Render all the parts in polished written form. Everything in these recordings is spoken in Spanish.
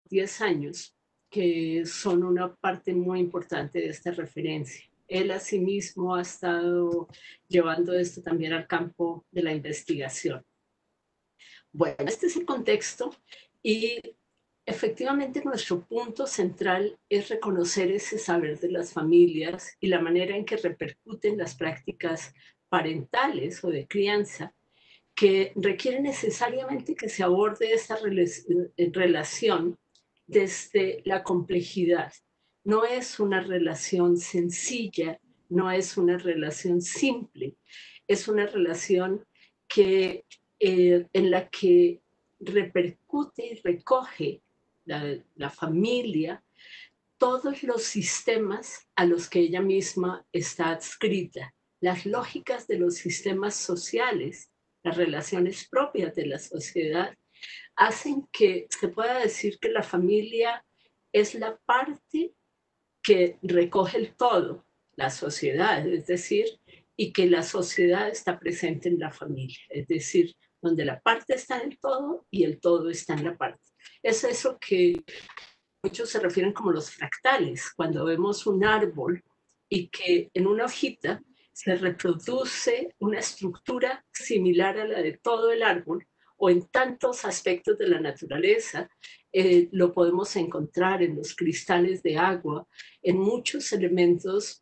10 años, que son una parte muy importante de esta referencia. Él asimismo ha estado llevando esto también al campo de la investigación. Bueno, este es el contexto y efectivamente nuestro punto central es reconocer ese saber de las familias y la manera en que repercuten las prácticas parentales o de crianza que requiere necesariamente que se aborde esta relación desde la complejidad. No es una relación sencilla, no es una relación simple, es una relación que, en la que repercute y recoge la familia todos los sistemas a los que ella misma está adscrita, las lógicas de los sistemas sociales, las relaciones propias de la sociedad, hacen que se pueda decir que la familia es la parte que recoge el todo, la sociedad, es decir, y que la sociedad está presente en la familia, es decir, donde la parte está en el todo y el todo está en la parte. Es eso que muchos se refieren como los fractales, cuando vemos un árbol y que en una hojita se reproduce una estructura similar a la de todo el árbol, o en tantos aspectos de la naturaleza, lo podemos encontrar en los cristales de agua, en muchos elementos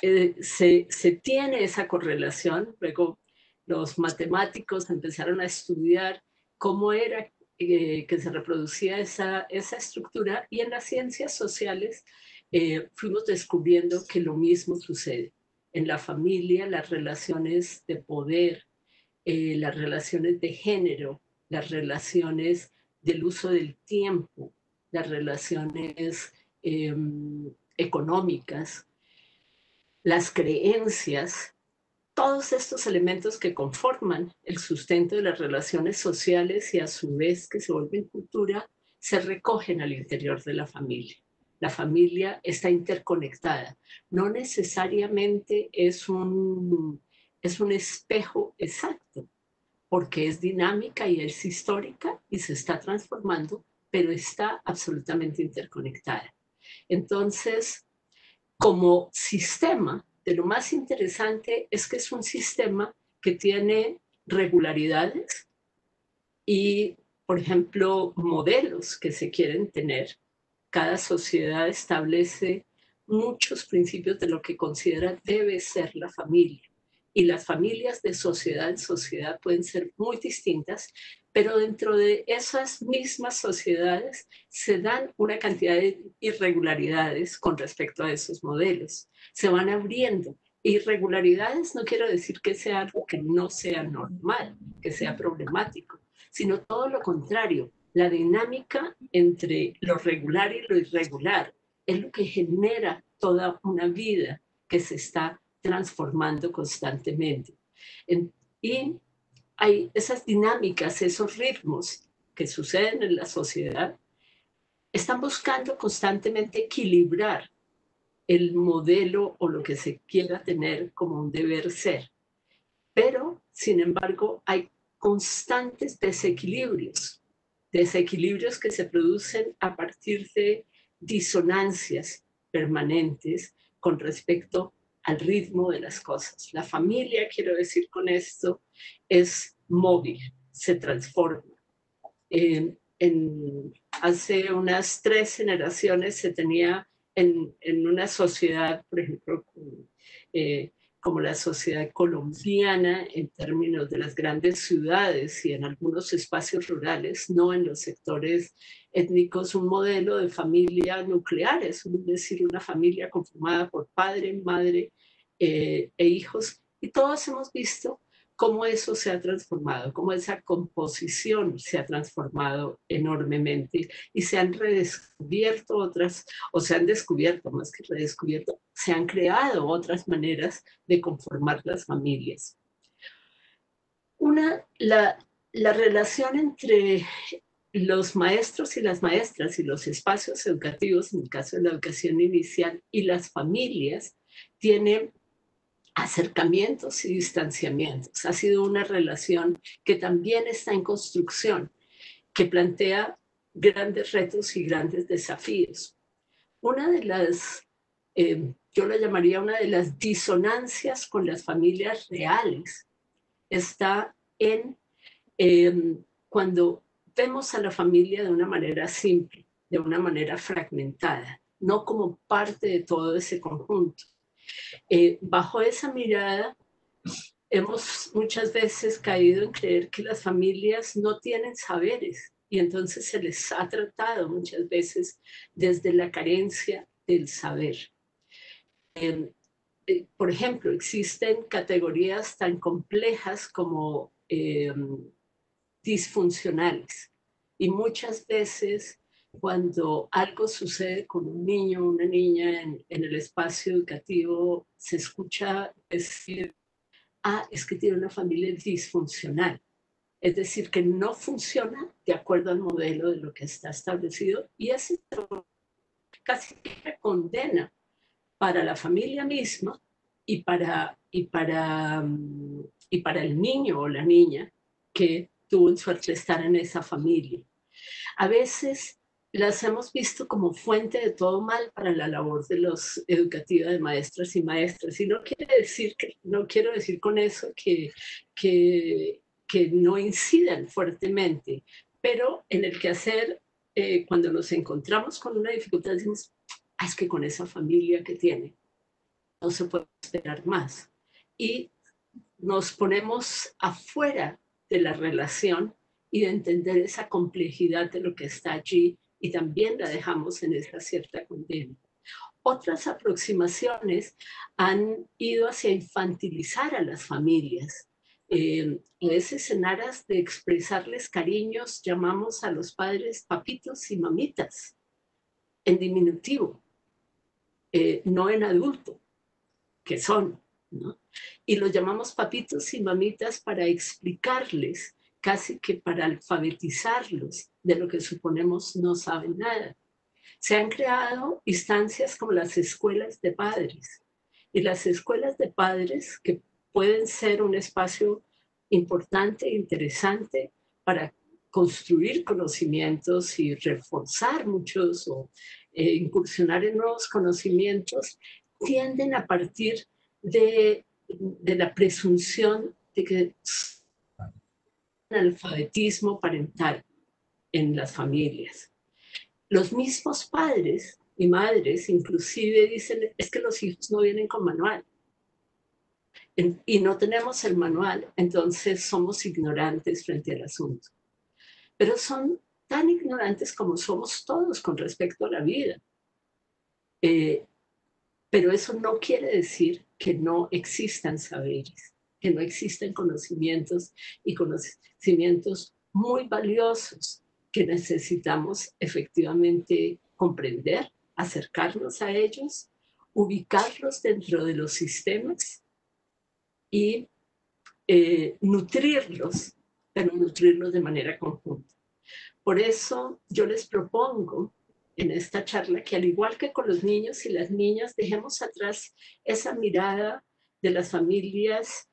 se tiene esa correlación. Luego los matemáticos empezaron a estudiar cómo era que se reproducía esa estructura, y en las ciencias sociales fuimos descubriendo que lo mismo sucede. En la familia, las relaciones de poder, las relaciones de género, las relaciones del uso del tiempo, las relaciones eh, económicas, las creencias, todos estos elementos que conforman el sustento de las relaciones sociales y a su vez que se vuelven cultura, se recogen al interior de la familia. La familia está interconectada. No necesariamente es un espejo exacto, porque es dinámica y es histórica y se está transformando, pero está absolutamente interconectada. Entonces, como sistema, de lo más interesante es que es un sistema que tiene regularidades y, por ejemplo, modelos que se quieren tener. Cada sociedad establece muchos principios de lo que considera debe ser la familia. Y las familias de sociedad en sociedad pueden ser muy distintas, pero dentro de esas mismas sociedades se dan una cantidad de irregularidades con respecto a esos modelos. Se van abriendo. Irregularidades no quiero decir que sea algo que no sea normal, que sea problemático, sino todo lo contrario. La dinámica entre lo regular y lo irregular es lo que genera toda una vida que se está transformando constantemente. Y hay esas dinámicas, esos ritmos que suceden en la sociedad, están buscando constantemente equilibrar el modelo o lo que se quiera tener como un deber ser. Pero, sin embargo, hay constantes desequilibrios, desequilibrios que se producen a partir de disonancias permanentes con respecto al ritmo de las cosas. La familia, quiero decir con esto, es móvil, se transforma. Hace unas 3 generaciones se tenía en una sociedad, por ejemplo, eh, como la sociedad colombiana, en términos de las grandes ciudades y en algunos espacios rurales, no en los sectores étnicos, un modelo de familia nuclear, es decir, una familia conformada por padre, madre e hijos. Y todos hemos visto cómo eso se ha transformado, cómo esa composición se ha transformado enormemente y se han redescubierto otras, o se han descubierto más que redescubierto, se han creado otras maneras de conformar las familias. La relación entre los maestros y las maestras y los espacios educativos, en el caso de la educación inicial, y las familias, tiene acercamientos y distanciamientos. Ha sido una relación que también está en construcción, que plantea grandes retos y grandes desafíos. Una de las, yo la llamaría una de las disonancias con las familias reales, está en cuando vemos a la familia de una manera simple, de una manera fragmentada, no como parte de todo ese conjunto. Bajo esa mirada, hemos muchas veces caído en creer que las familias no tienen saberes y entonces se les ha tratado muchas veces desde la carencia del saber. Por ejemplo, existen categorías tan complejas como disfuncionales y muchas veces cuando algo sucede con un niño o una niña en el espacio educativo, se escucha decir, ah, es que tiene una familia disfuncional. Es decir, que no funciona de acuerdo al modelo de lo que está establecido y eso casi que condena para la familia misma y para el niño o la niña que tuvo en suerte de estar en esa familia. A veces las hemos visto como fuente de todo mal para la labor de los educativa de maestras y maestras. Y no quiere decir que, no quiero decir con eso que no incidan fuertemente, pero en el quehacer, cuando nos encontramos con una dificultad, decimos, ah, es que con esa familia que tiene, no se puede esperar más. Y nos ponemos afuera de la relación y de entender esa complejidad de lo que está allí y también la dejamos en esa cierta condena. Otras aproximaciones han ido hacia infantilizar a las familias. A veces en aras de expresarles cariños llamamos a los padres papitos y mamitas en diminutivo, no en adulto, que son, ¿no? Y los llamamos papitos y mamitas para explicarles, casi que para alfabetizarlos de lo que suponemos no saben nada. Se han creado instancias como las escuelas de padres. Y las escuelas de padres, que pueden ser un espacio importante e interesante para construir conocimientos y reforzar muchos o incursionar en nuevos conocimientos, tienden a partir de la presunción de que analfabetismo parental en las familias. Los mismos padres y madres inclusive dicen, es que los hijos no vienen con manual y no tenemos el manual, entonces somos ignorantes frente al asunto. Pero son tan ignorantes como somos todos con respecto a la vida. Pero eso no quiere decir que no existan saberes, que no existen conocimientos y conocimientos muy valiosos que necesitamos efectivamente comprender, acercarnos a ellos, ubicarlos dentro de los sistemas y nutrirlos, pero nutrirlos de manera conjunta. Por eso yo les propongo en esta charla que al igual que con los niños y las niñas, dejemos atrás esa mirada de las familias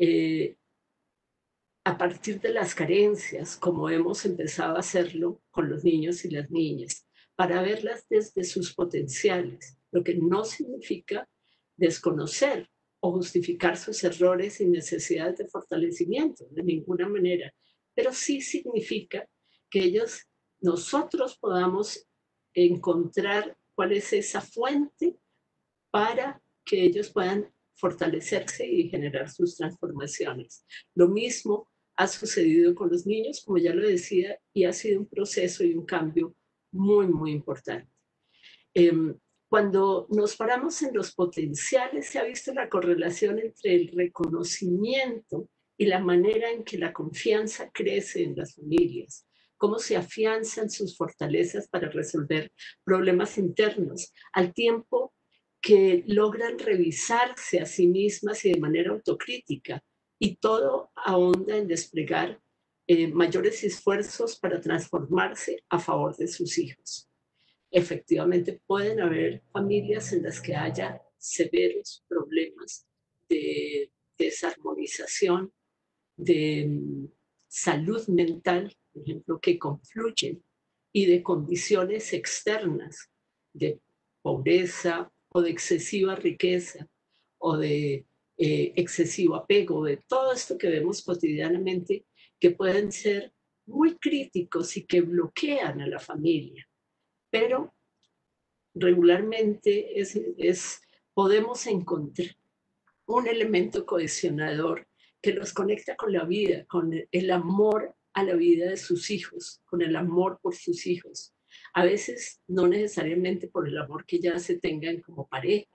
a partir de las carencias, como hemos empezado a hacerlo con los niños y las niñas, para verlas desde sus potenciales, lo que no significa desconocer o justificar sus errores y necesidades de fortalecimiento, de ninguna manera, pero sí significa que nosotros podamos encontrar cuál es esa fuente para que ellos puedan fortalecerse y generar sus transformaciones. Lo mismo ha sucedido con los niños, como ya lo decía, y ha sido un proceso y un cambio muy, muy importante. Cuando nos paramos en los potenciales, se ha visto la correlación entre el reconocimiento y la manera en que la confianza crece en las familias, cómo se afianzan sus fortalezas para resolver problemas internos, al tiempo que logran revisarse a sí mismas y de manera autocrítica, y todo ahonda en desplegar mayores esfuerzos para transformarse a favor de sus hijos. Efectivamente, pueden haber familias en las que haya severos problemas de desarmonización, de salud mental, por ejemplo, que confluyen y de condiciones externas, de pobreza o de excesiva riqueza o de excesivo apego, de todo esto que vemos cotidianamente, que pueden ser muy críticos y que bloquean a la familia. Pero regularmente podemos encontrar un elemento cohesionador que los conecta con la vida, con el amor a la vida de sus hijos, con el amor por sus hijos. A veces no necesariamente por el amor que ya se tengan como pareja,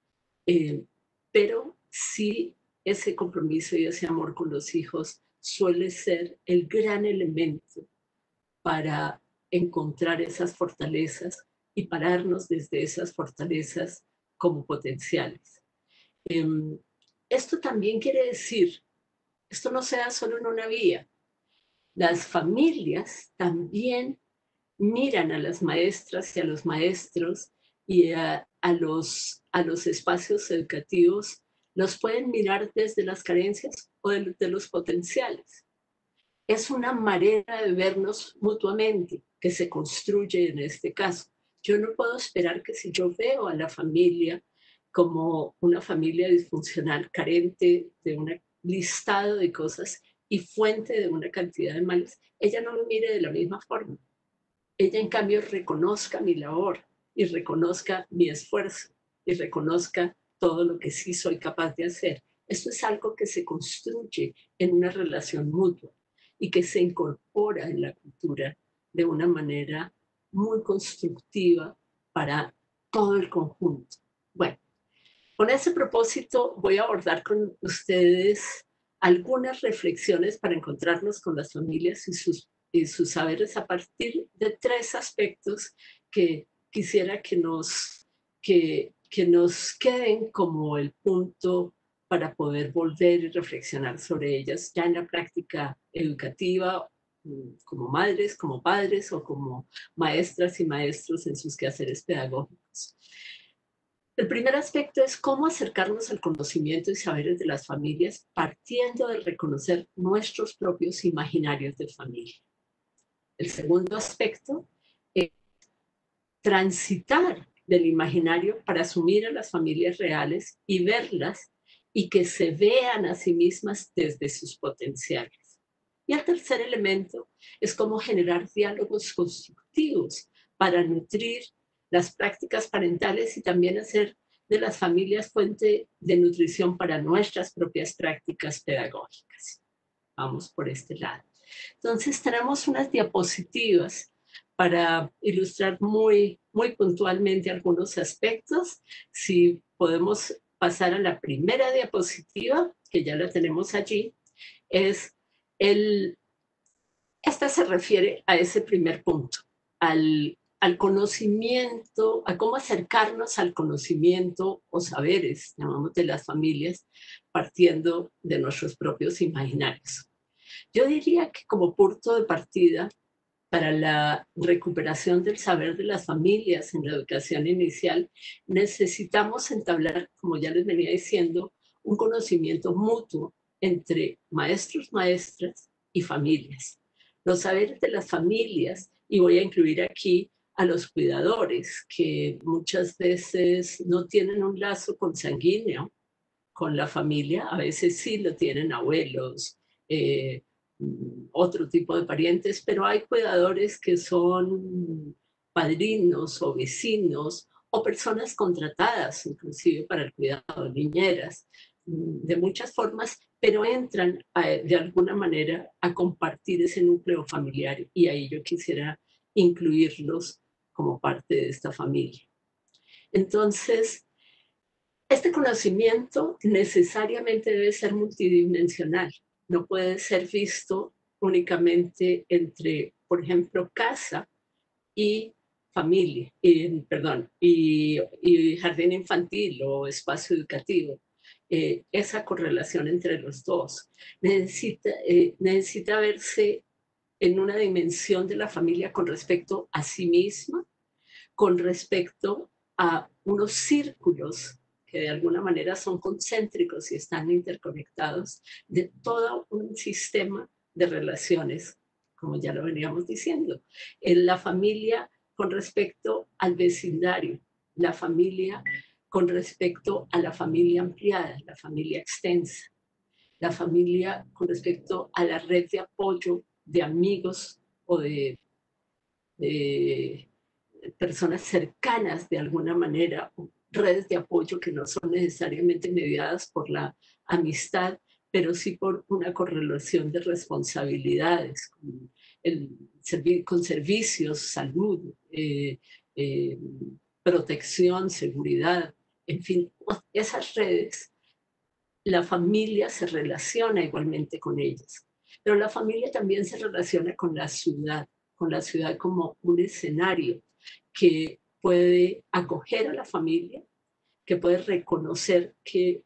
pero sí ese compromiso y ese amor con los hijos suele ser el gran elemento para encontrar esas fortalezas y pararnos desde esas fortalezas como potenciales. Esto también quiere decir, esto no se da solo en una vía. Las familias también miran a las maestras y a los maestros y a los espacios educativos, los pueden mirar desde las carencias o de los potenciales. Es una manera de vernos mutuamente que se construye en este caso. Yo no puedo esperar que si yo veo a la familia como una familia disfuncional, carente de un listado de cosas y fuente de una cantidad de males, ella no lo mire de la misma forma. Ella, en cambio, reconozca mi labor y reconozca mi esfuerzo y reconozca todo lo que sí soy capaz de hacer. Esto es algo que se construye en una relación mutua y que se incorpora en la cultura de una manera muy constructiva para todo el conjunto. Bueno, con ese propósito voy a abordar con ustedes algunas reflexiones para encontrarnos con las familias y sus saberes a partir de tres aspectos que quisiera que nos queden como el punto para poder volver y reflexionar sobre ellas ya en la práctica educativa, como madres, como padres o como maestras y maestros en sus quehaceres pedagógicos. El primer aspecto es cómo acercarnos al conocimiento y saberes de las familias partiendo de reconocer nuestros propios imaginarios de familia. El segundo aspecto es transitar del imaginario para asumir a las familias reales y verlas y que se vean a sí mismas desde sus potenciales. Y el tercer elemento es cómo generar diálogos constructivos para nutrir las prácticas parentales y también hacer de las familias fuente de nutrición para nuestras propias prácticas pedagógicas. Vamos por este lado. Entonces tenemos unas diapositivas para ilustrar muy puntualmente algunos aspectos. Si podemos pasar a la primera diapositiva, que ya la tenemos allí, esta se refiere a ese primer punto, al conocimiento, a cómo acercarnos al conocimiento o saberes, llamamos, de las familias, partiendo de nuestros propios imaginarios. Yo diría que como punto de partida para la recuperación del saber de las familias en la educación inicial, necesitamos entablar, como ya les venía diciendo, un conocimiento mutuo entre maestros, maestras y familias. Los saberes de las familias, y voy a incluir aquí a los cuidadores, que muchas veces no tienen un lazo consanguíneo con la familia, a veces sí lo tienen abuelos, otro tipo de parientes, pero hay cuidadores que son padrinos o vecinos o personas contratadas inclusive para el cuidado, niñeras, de muchas formas, pero entran de alguna manera a compartir ese núcleo familiar y ahí yo quisiera incluirlos como parte de esta familia. Entonces, este conocimiento necesariamente debe ser multidimensional, no puede ser visto únicamente entre, por ejemplo, casa y familia, y jardín infantil o espacio educativo. Esa correlación entre los dos necesita verse en una dimensión de la familia con respecto a sí misma, con respecto a unos círculos que de alguna manera son concéntricos y están interconectados, de todo un sistema de relaciones como ya lo veníamos diciendo. La familia con respecto al vecindario, la familia con respecto a la familia ampliada, la familia extensa, la familia con respecto a la red de apoyo de amigos o de personas cercanas de alguna manera, redes de apoyo que no son necesariamente mediadas por la amistad, pero sí por una correlación de responsabilidades con servicios, salud, eh, protección, seguridad, en fin, esas redes, la familia se relaciona igualmente con ellas. Pero la familia también se relaciona con la ciudad como un escenario que puede acoger a la familia, que puede reconocer que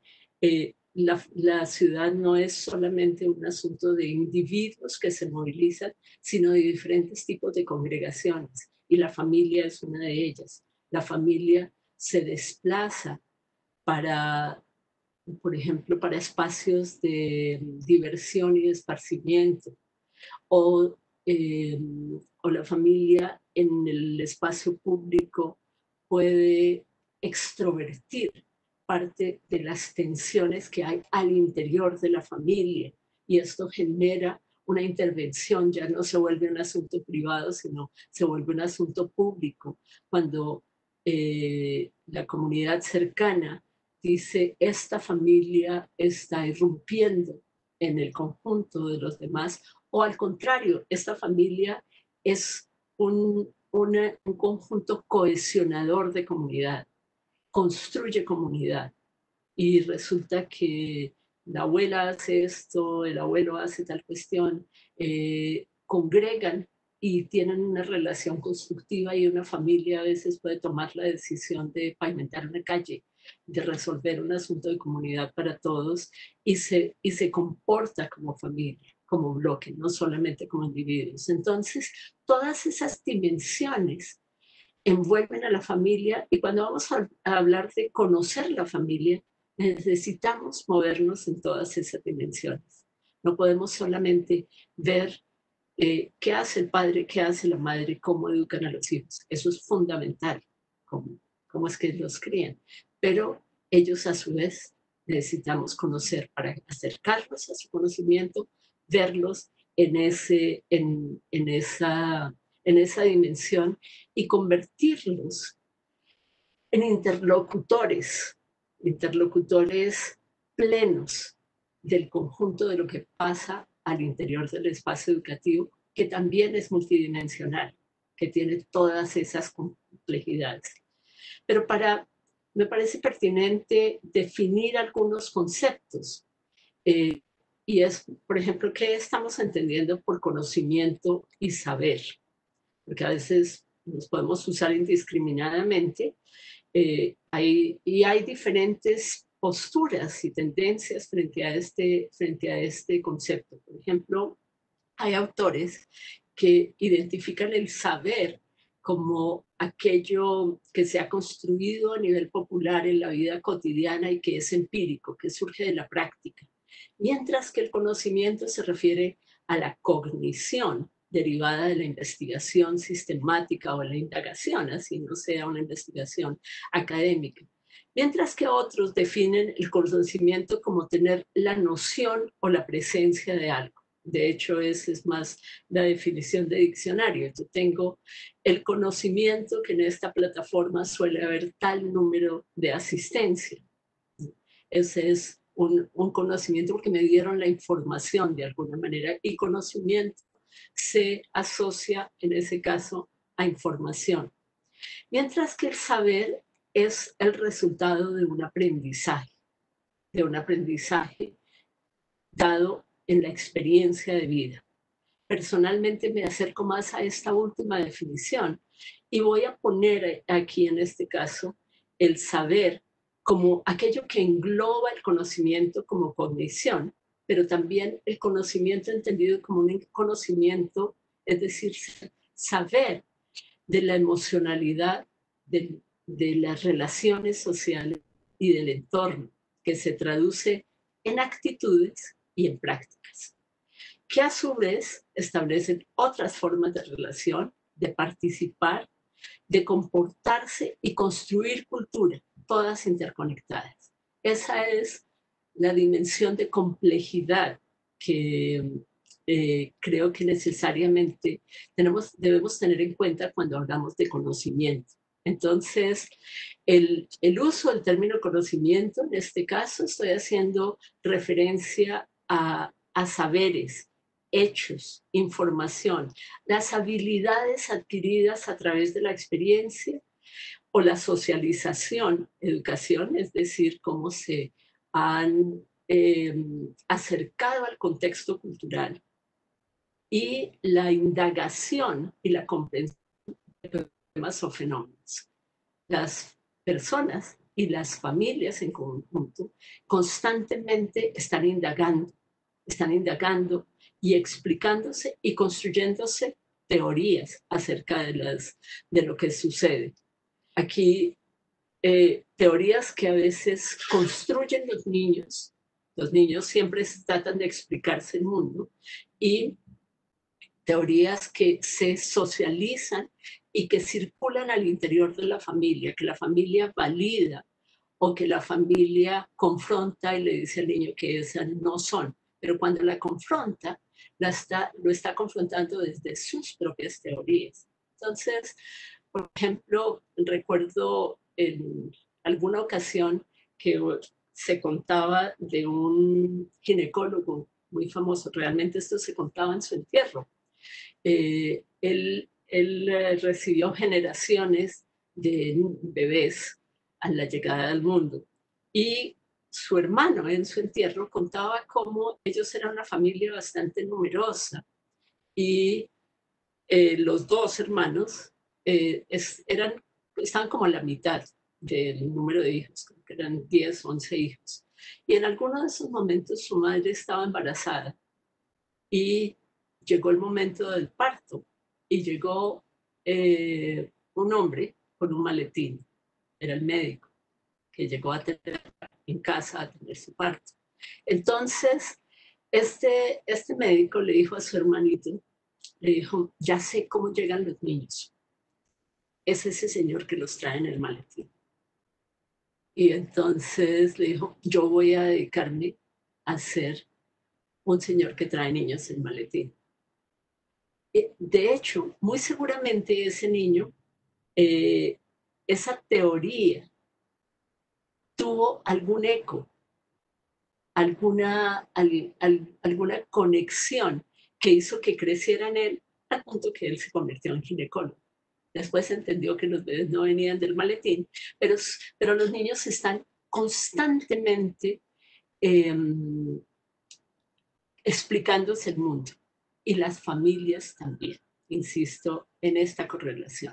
la ciudad no es solamente un asunto de individuos que se movilizan, sino de diferentes tipos de congregaciones. Y la familia es una de ellas. La familia se desplaza para, por ejemplo, para espacios de diversión y de esparcimiento, o, eh, o la familia en el espacio público puede extrovertir parte de las tensiones que hay al interior de la familia, y esto genera una intervención, ya no se vuelve un asunto privado, sino se vuelve un asunto público, cuando la comunidad cercana dice, esta familia está irrumpiendo en el conjunto de los demás, o al contrario, esta familia es un conjunto cohesionador de comunidad, construye comunidad, y resulta que la abuela hace esto, el abuelo hace tal cuestión, congregan y tienen una relación constructiva, y una familia a veces puede tomar la decisión de pavimentar una calle, de resolver un asunto de comunidad para todos, y se comporta como familia, como bloque, no solamente como individuos. Entonces, todas esas dimensiones envuelven a la familia, y cuando vamos a hablar de conocer la familia, necesitamos movernos en todas esas dimensiones. No podemos solamente ver qué hace el padre, qué hace la madre, cómo educan a los hijos. Eso es fundamental, cómo es que los crían. Pero ellos a su vez necesitamos conocer para acercarnos a su conocimiento, verlos en esa dimensión, y convertirlos en interlocutores plenos del conjunto de lo que pasa al interior del espacio educativo, que también es multidimensional, que tiene todas esas complejidades. Pero me parece pertinente definir algunos conceptos, eh, y es, por ejemplo, ¿qué estamos entendiendo por conocimiento y saber? Porque a veces los podemos usar indiscriminadamente, hay diferentes posturas y tendencias frente a este concepto. Por ejemplo, hay autores que identifican el saber como aquello que se ha construido a nivel popular en la vida cotidiana y que es empírico, que surge de la práctica, mientras que el conocimiento se refiere a la cognición derivada de la investigación sistemática o la indagación, así no sea una investigación académica. Mientras que otros definen el conocimiento como tener la noción o la presencia de algo. De hecho, esa es más la definición de diccionario. Yo tengo el conocimiento que en esta plataforma suele haber tal número de asistencia. Ese es un conocimiento porque me dieron la información de alguna manera, y conocimiento se asocia en ese caso a información. Mientras que el saber es el resultado de un aprendizaje dado en la experiencia de vida. Personalmente me acerco más a esta última definición, y voy a poner aquí en este caso el saber como aquello que engloba el conocimiento como cognición, pero también el conocimiento entendido como un conocimiento, es decir, saber de la emocionalidad, de las relaciones sociales y del entorno, que se traduce en actitudes y en prácticas. que a su vez establecen otras formas de relación, de participar, de comportarse y construir cultura, todas interconectadas. Esa es la dimensión de complejidad que creo que necesariamente debemos tener en cuenta cuando hablamos de conocimiento. Entonces, el uso del término conocimiento, en este caso, estoy haciendo referencia a saberes, hechos, información, las habilidades adquiridas a través de la experiencia o la socialización, educación, es decir, cómo se han acercado al contexto cultural, y la indagación y la comprensión de problemas o fenómenos. Las personas y las familias en conjunto constantemente están indagando y explicándose y construyéndose teorías acerca de lo que sucede. Aquí, teorías que a veces construyen los niños. Los niños siempre tratan de explicarse el mundo, y teorías que se socializan y que circulan al interior de la familia, que la familia valida o que la familia confronta y le dice al niño que esas no son. Pero cuando la confronta, lo está confrontando desde sus propias teorías. Entonces, por ejemplo, recuerdo en alguna ocasión que se contaba de un ginecólogo muy famoso, realmente esto se contaba en su entierro. Él recibió generaciones de bebés a la llegada del mundo, y su hermano en su entierro contaba cómo ellos eran una familia bastante numerosa, y los dos hermanos estaban como a la mitad del número de hijos, creo que eran 10, 11 hijos. Y en alguno de esos momentos su madre estaba embarazada y llegó el momento del parto, y llegó un hombre con un maletín, era el médico, que llegó a tener en casa a tener su parto. Entonces, este médico le dijo a su hermanito, le dijo, ya sé cómo llegan los niños. Es ese señor que los trae en el maletín. Y entonces le dijo, yo voy a dedicarme a ser un señor que trae niños en maletín. De hecho, muy seguramente ese niño, esa teoría tuvo algún eco, alguna conexión que hizo que creciera en él, al punto que él se convirtió en ginecólogo. Después entendió que los bebés no venían del maletín, pero los niños están constantemente eh, explicándose el mundo, y las familias también, insisto, en esta correlación.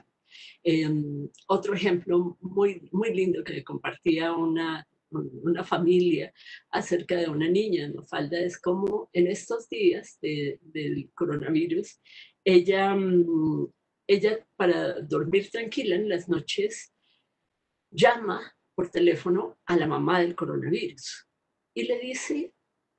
Otro ejemplo muy, muy lindo que compartía una familia acerca de una niña en Mafalda es como en estos días del coronavirus, ella, ella para dormir tranquila en las noches llama por teléfono a la mamá del coronavirus y le dice,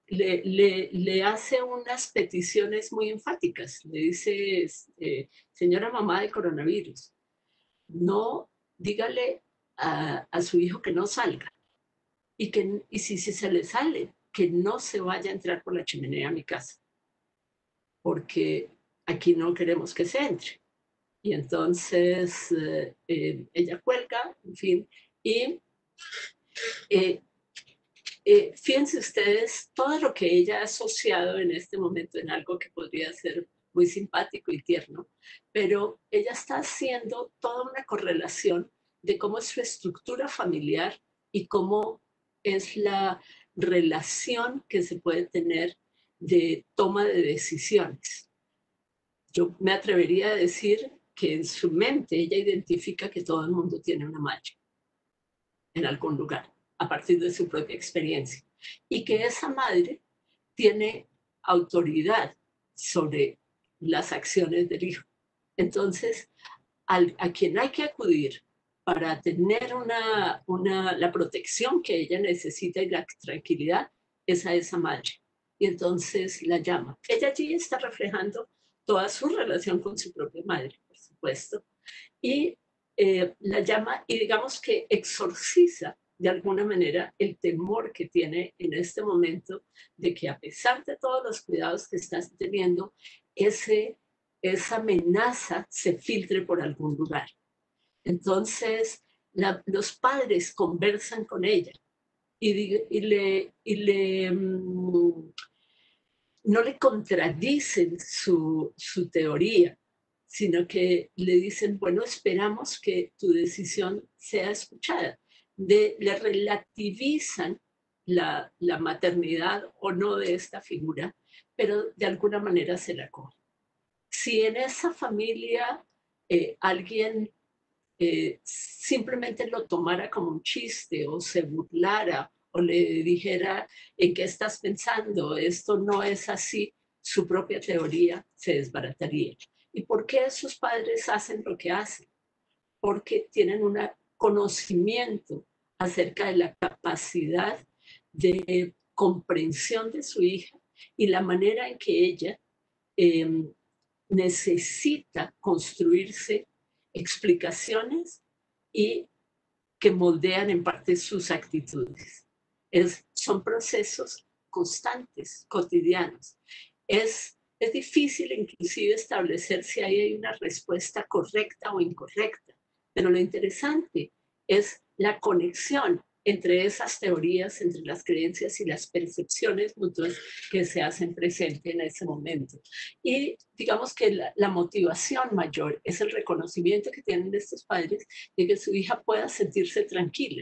le hace unas peticiones muy enfáticas. Le dice, señora mamá del coronavirus, no, dígale a su hijo que no salga, y si se le sale, que no se vaya a entrar por la chimenea a mi casa, porque aquí no queremos que se entre. Y entonces ella cuelga, en fin, y eh, fíjense ustedes todo lo que ella ha asociado en este momento en algo que podría ser muy simpático y tierno, pero ella está haciendo toda una correlación de cómo es su estructura familiar y cómo es la relación que se puede tener de toma de decisiones. Yo me atrevería a decir que en su mente ella identifica que todo el mundo tiene una malla en algún lugar, a partir de su propia experiencia, y que esa madre tiene autoridad sobre las acciones del hijo. Entonces, a quien hay que acudir para tener la protección que ella necesita y la tranquilidad es a esa madre. y entonces la llama. Ella allí está reflejando toda su relación con su propia madre, por supuesto, y la llama y digamos que exorciza de alguna manera el temor que tiene en este momento de que a pesar de todos los cuidados que estás teniendo, esa amenaza se filtre por algún lugar. Entonces, los padres conversan con ella y no le contradicen su teoría, sino que le dicen, bueno, esperamos que tu decisión sea escuchada. Le relativizan la maternidad o no de esta figura, pero de alguna manera se la coge. Si en esa familia alguien simplemente lo tomara como un chiste o se burlara o le dijera en qué estás pensando, esto no es así, su propia teoría se desbarataría. ¿Y por qué sus padres hacen lo que hacen? Porque tienen un conocimiento acerca de la capacidad de comprensión de su hija y la manera en que ella eh, necesita construirse explicaciones y que moldean en parte sus actitudes. Son procesos constantes, cotidianos. Es difícil inclusive establecer si ahí hay una respuesta correcta o incorrecta, pero lo interesante es la conexión entre esas teorías, entre las creencias y las percepciones mutuas que se hacen presente en ese momento. Y digamos que la motivación mayor es el reconocimiento que tienen estos padres de que su hija pueda sentirse tranquila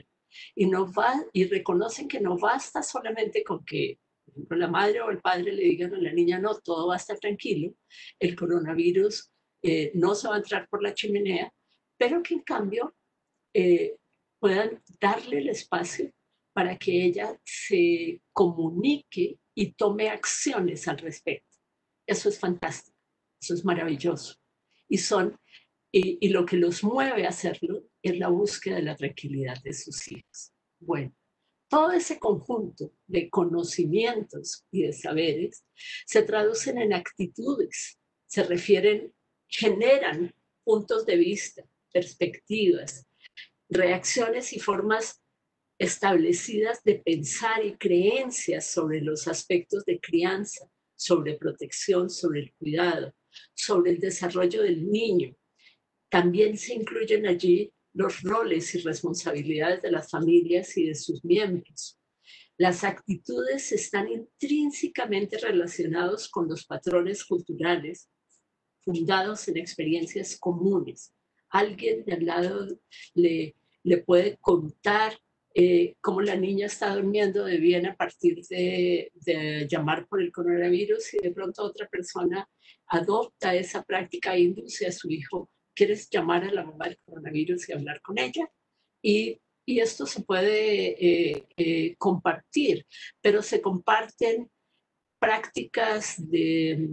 y reconocen que no basta solamente con que por ejemplo, la madre o el padre le digan a la niña, no, todo va a estar tranquilo, el coronavirus no se va a entrar por la chimenea, pero que en cambio eh, puedan darle el espacio para que ella se comunique y tome acciones al respecto. Eso es fantástico, eso es maravilloso. Y, y lo que los mueve a hacerlo es la búsqueda de la tranquilidad de sus hijos. Bueno, todo ese conjunto de conocimientos y de saberes se traducen en actitudes, se refieren, generan puntos de vista, perspectivas, reacciones y formas establecidas de pensar y creencias sobre los aspectos de crianza, sobre protección, sobre el cuidado, sobre el desarrollo del niño. También se incluyen allí los roles y responsabilidades de las familias y de sus miembros. Las actitudes están intrínsecamente relacionados con los patrones culturales fundados en experiencias comunes. Alguien de al lado le puede contar cómo la niña está durmiendo de bien a partir de llamar por el coronavirus y de pronto otra persona adopta esa práctica e induce a su hijo, ¿quieres llamar a la mamá del coronavirus y hablar con ella? Y esto se puede compartir, pero se comparten prácticas de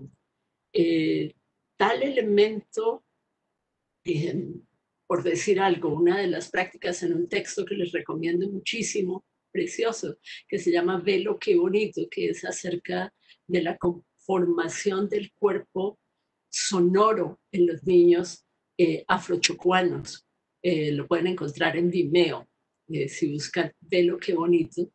eh, tal elemento, eh, por decir algo, una de las prácticas en un texto que les recomiendo muchísimo, precioso, que se llama Velo qué bonito, que es acerca de la conformación del cuerpo sonoro en los niños afrochocuanos. Lo pueden encontrar en Vimeo, si buscan Velo qué bonito.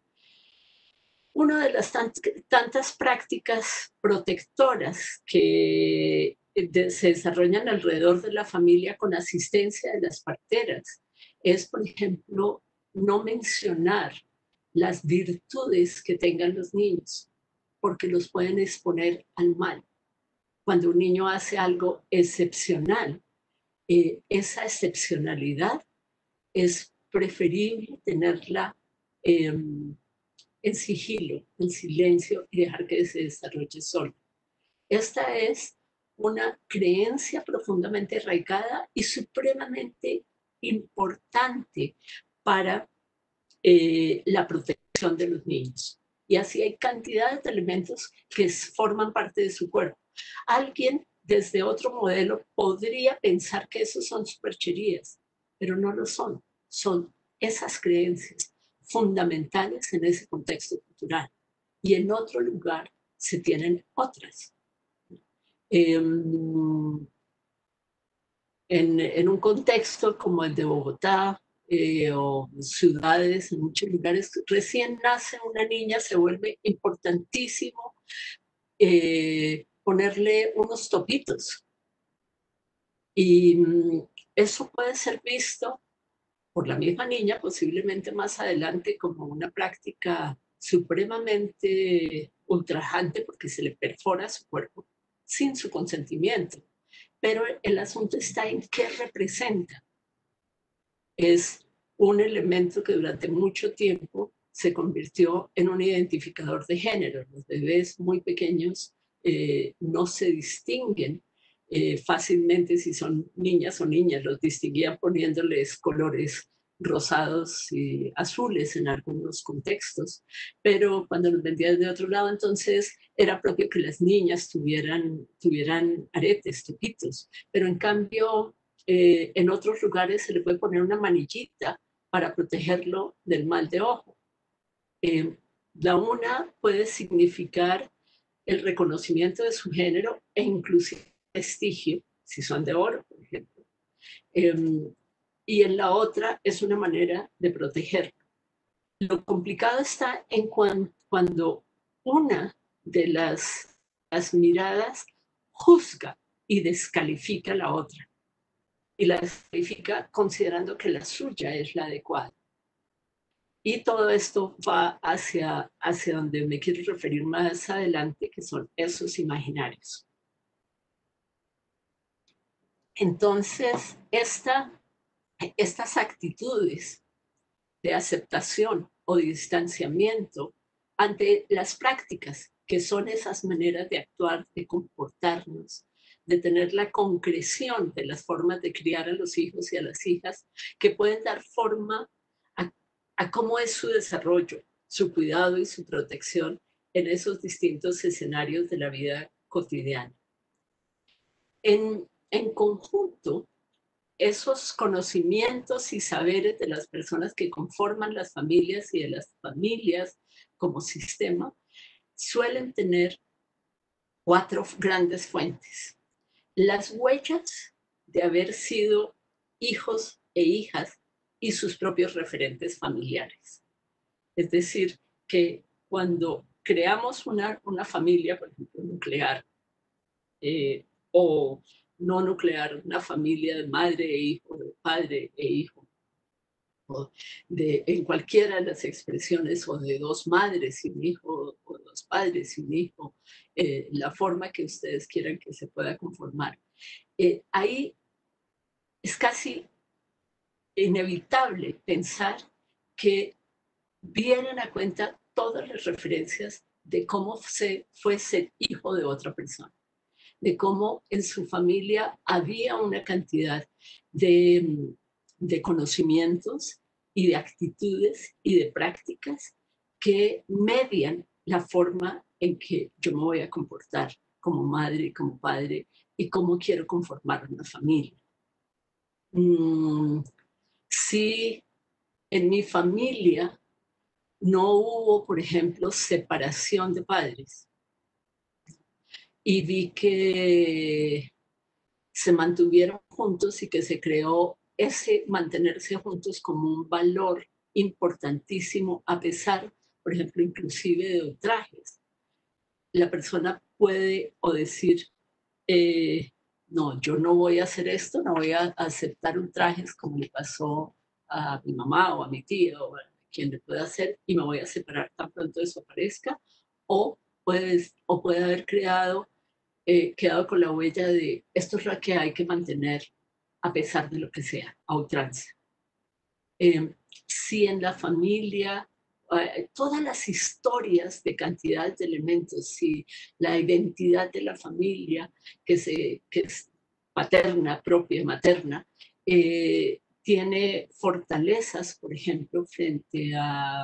Una de las tantas prácticas protectoras que se desarrollan alrededor de la familia con asistencia de las parteras es, por ejemplo, no mencionar las virtudes que tengan los niños, porque los pueden exponer al mal. Cuando un niño hace algo excepcional, esa excepcionalidad es preferible tenerla eh, en sigilo, en silencio y dejar que se desarrolle solo. Esta es una creencia profundamente arraigada y supremamente importante para la protección de los niños. Y así hay cantidad de elementos que forman parte de su cuerpo. Alguien desde otro modelo podría pensar que esos son supercherías, pero no lo son. Son esas creencias fundamentales en ese contexto cultural. y en otro lugar se tienen otras. En un contexto como el de Bogotá, o ciudades, en muchos lugares, recién nace una niña, se vuelve importantísimo ponerle unos topitos. Y eso puede ser visto por la misma niña, posiblemente más adelante, como una práctica supremamente ultrajante porque se le perfora su cuerpo sin su consentimiento. Pero el asunto está en qué representa. Es un elemento que durante mucho tiempo se convirtió en un identificador de género. Los bebés muy pequeños no se distinguen fácilmente si son niñas o niñas, los distinguían poniéndoles colores rosados y azules en algunos contextos, pero cuando los vendían de otro lado, entonces era propio que las niñas tuvieran aretes, toquitos, pero en cambio en otros lugares se le puede poner una manillita para protegerlo del mal de ojo. La una puede significar el reconocimiento de su género e inclusive prestigio, si son de oro, por ejemplo. Y en la otra es una manera de protegerlo. Lo complicado está en cuando una de las miradas juzga y descalifica a la otra. Y la descalifica considerando que la suya es la adecuada. Y todo esto va hacia donde me quiero referir más adelante, que son esos imaginarios. Entonces, estas actitudes de aceptación o de distanciamiento ante las prácticas, que son esas maneras de actuar, de comportarnos, de tener la concreción de las formas de criar a los hijos y a las hijas, que pueden dar forma a cómo es su desarrollo, su cuidado y su protección en esos distintos escenarios de la vida cotidiana. En conjunto, esos conocimientos y saberes de las personas que conforman las familias y de las familias como sistema suelen tener 4 grandes fuentes. Las huellas de haber sido hijos e hijas y sus propios referentes familiares. Es decir, que cuando creamos una familia, por ejemplo, nuclear, o no nuclear, una familia de madre e hijo, de padre e hijo, o en cualquiera de las expresiones, o de dos madres y un hijo, o dos padres y un hijo, la forma que ustedes quieran que se pueda conformar. Ahí es casi inevitable pensar que vienen a cuenta todas las referencias de cómo fue ser hijo de otra persona, de cómo en su familia había una cantidad de conocimientos y de actitudes y de prácticas que median la forma en que yo me voy a comportar como madre y como padre y cómo quiero conformar una familia. Si en mi familia no hubo, por ejemplo, separación de padres y vi que se mantuvieron juntos y que se creó ese mantenerse juntos como un valor importantísimo a pesar, por ejemplo, inclusive de ultrajes. La persona puede o decir, no, yo no voy a hacer esto, no voy a aceptar ultrajes como le pasó a mi mamá o a mi tío o a quien le pueda hacer y me voy a separar tan pronto eso aparezca, o puede haber quedado con la huella de esto es lo que hay que mantener a pesar de lo que sea, a ultranza. Si en la familia, todas las historias de cantidad de elementos, si la identidad de la familia, que es paterna, propia, materna, tiene fortalezas, por ejemplo, frente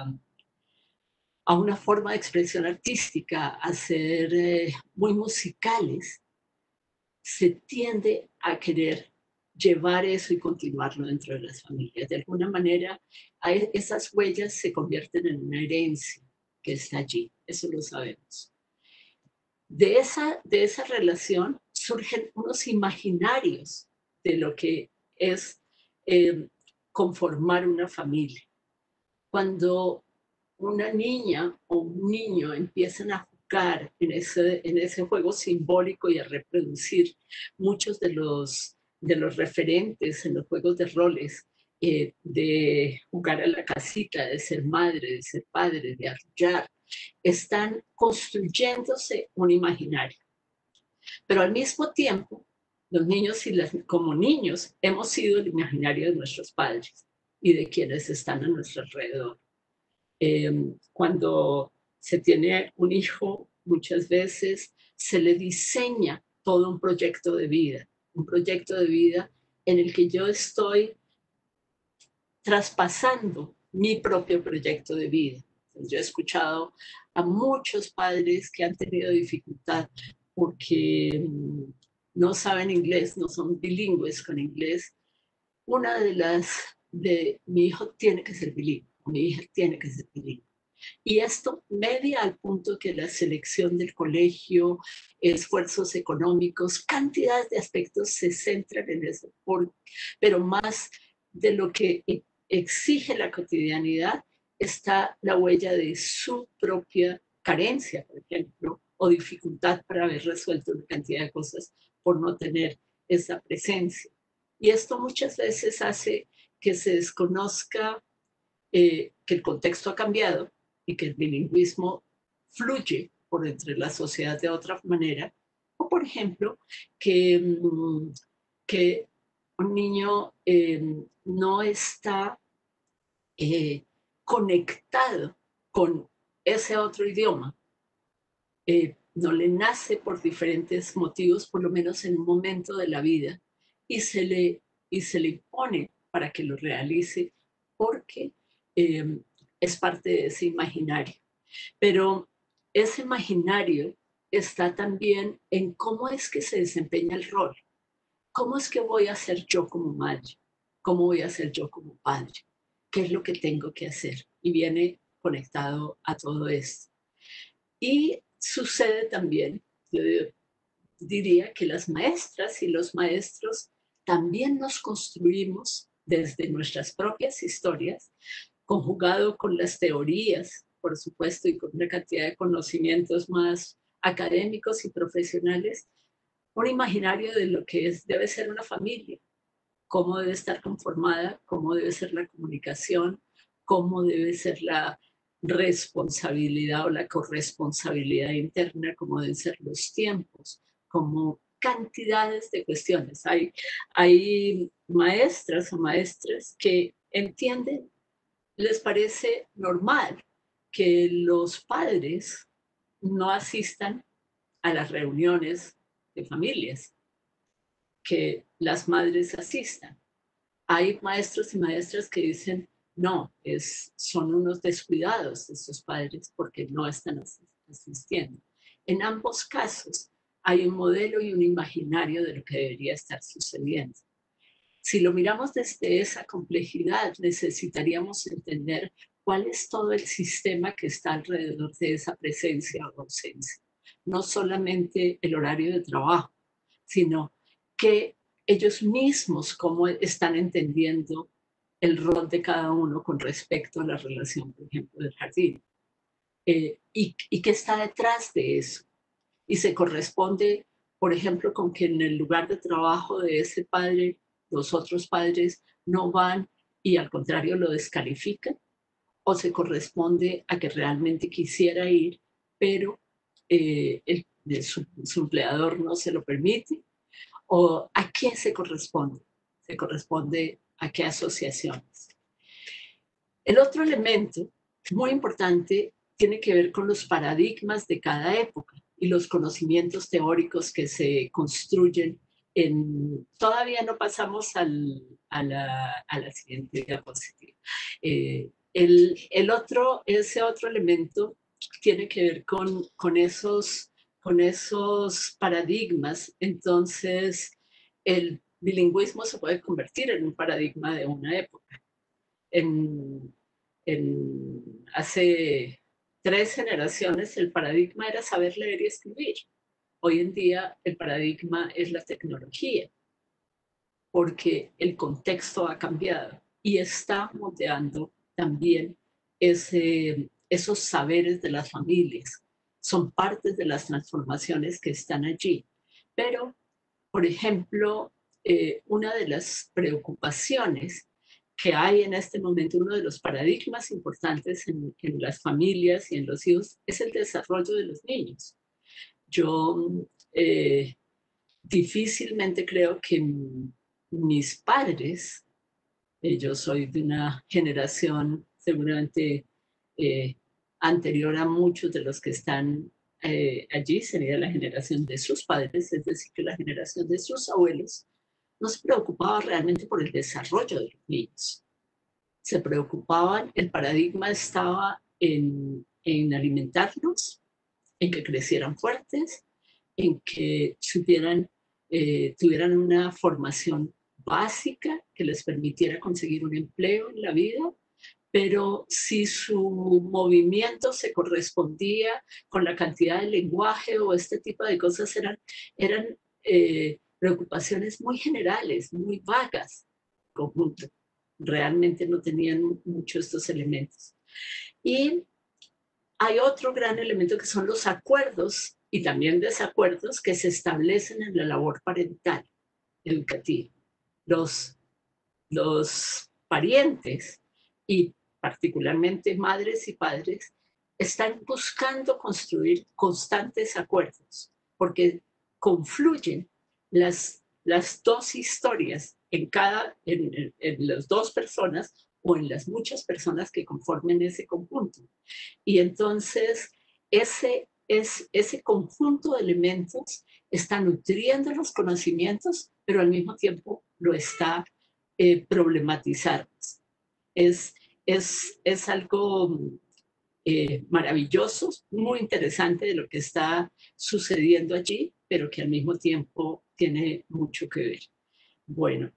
a una forma de expresión artística, a ser muy musicales, se tiende a querer llevar eso y continuarlo dentro de las familias. De alguna manera, esas huellas se convierten en una herencia. que está allí, eso lo sabemos. De esa relación surgen unos imaginarios de lo que es eh, conformar una familia. Cuando una niña o un niño empiezan a jugar en ese juego simbólico y a reproducir muchos de los referentes en los juegos de roles, de jugar a la casita, de ser madre, de ser padre, de arrullar, están construyéndose un imaginario. Pero al mismo tiempo, los niños como niños hemos sido el imaginario de nuestros padres y de quienes están a nuestro alrededor. Cuando se tiene un hijo, muchas veces se le diseña todo un proyecto de vida en el que yo estoy traspasando mi propio proyecto de vida. Yo he escuchado a muchos padres que han tenido dificultad porque no saben inglés, no son bilingües con inglés. Una de mi hijo tiene que ser bilingüe, mi hija tiene que ser bilingüe. Y esto media al punto que la selección del colegio, esfuerzos económicos, cantidad de aspectos se centran en eso, pero más de lo que exige la cotidianidad está la huella de su propia carencia, por ejemplo, o dificultad para haber resuelto una cantidad de cosas por no tener esa presencia. Y esto muchas veces hace que se desconozca que el contexto ha cambiado y que el bilingüismo fluye por entre la sociedad de otra manera, o por ejemplo, que un niño no está conectado con ese otro idioma, no le nace por diferentes motivos, por lo menos en un momento de la vida, y se le impone para que lo realice porque eh, es parte de ese imaginario. Pero ese imaginario está también en cómo es que se desempeña el rol, cómo es que voy a ser yo como madre, cómo voy a ser yo como padre, qué es lo que tengo que hacer. Y viene conectado a todo esto. Y sucede también, yo diría que las maestras y los maestros también nos construimos desde nuestras propias historias, conjugado con las teorías, por supuesto, y con una cantidad de conocimientos más académicos y profesionales, un imaginario de lo que debe ser una familia, cómo debe estar conformada, cómo debe ser la comunicación, cómo debe ser la responsabilidad o la corresponsabilidad interna, cómo deben ser los tiempos, como cantidades de cuestiones. Hay maestras o maestras que entienden, les parece normal que los padres no asistan a las reuniones de familias, que las madres asistan. Hay maestros y maestras que dicen, no, son unos descuidados estos padres porque no están asistiendo. En ambos casos hay un modelo y un imaginario de lo que debería estar sucediendo. Si lo miramos desde esa complejidad, necesitaríamos entender cuál es todo el sistema que está alrededor de esa presencia o ausencia. No solamente el horario de trabajo, sino que ellos mismos cómo están entendiendo el rol de cada uno con respecto a la relación, por ejemplo, del jardín. Y qué está detrás de eso. Y se corresponde, por ejemplo, con que en el lugar de trabajo de ese padre, los otros padres no van y al contrario lo descalifican, o se corresponde a que realmente quisiera ir, pero su empleador no se lo permite, o a quién se corresponde. Se corresponde a qué asociaciones. El otro elemento muy importante tiene que ver con los paradigmas de cada época y los conocimientos teóricos que se construyen todavía no pasamos a la siguiente diapositiva. Ese otro elemento tiene que ver con esos paradigmas. Entonces, el bilingüismo se puede convertir en un paradigma de una época. Hace 3 generaciones el paradigma era saber leer y escribir. Hoy en día el paradigma es la tecnología, porque el contexto ha cambiado y está moldeando también esos saberes de las familias. Son partes de las transformaciones que están allí. Pero, por ejemplo, una de las preocupaciones que hay en este momento, uno de los paradigmas importantes en las familias y en los hijos, es el desarrollo de los niños. Yo difícilmente creo que mis padres, yo soy de una generación seguramente eh, anterior a muchos de los que están allí, sería la generación de sus padres, es decir, que la generación de sus abuelos no se preocupaba realmente por el desarrollo de los niños. Se preocupaban, el paradigma estaba en alimentarlos, en que crecieran fuertes, en que tuvieran una formación básica que les permitiera conseguir un empleo en la vida, pero si su movimiento se correspondía con la cantidad de lenguaje o este tipo de cosas, eran preocupaciones muy generales, muy vagas, conjunto. Realmente no tenían mucho estos elementos. Y hay otro gran elemento que son los acuerdos y también desacuerdos que se establecen en la labor parental educativa. Los parientes y particularmente madres y padres están buscando construir constantes acuerdos porque confluyen las dos historias en las dos personas o en las muchas personas que conformen ese conjunto. Y entonces ese conjunto de elementos está nutriendo los conocimientos, pero al mismo tiempo lo está problematizando. Es, es algo maravilloso, muy interesante de lo que está sucediendo allí, pero que al mismo tiempo tiene mucho que ver. Bueno,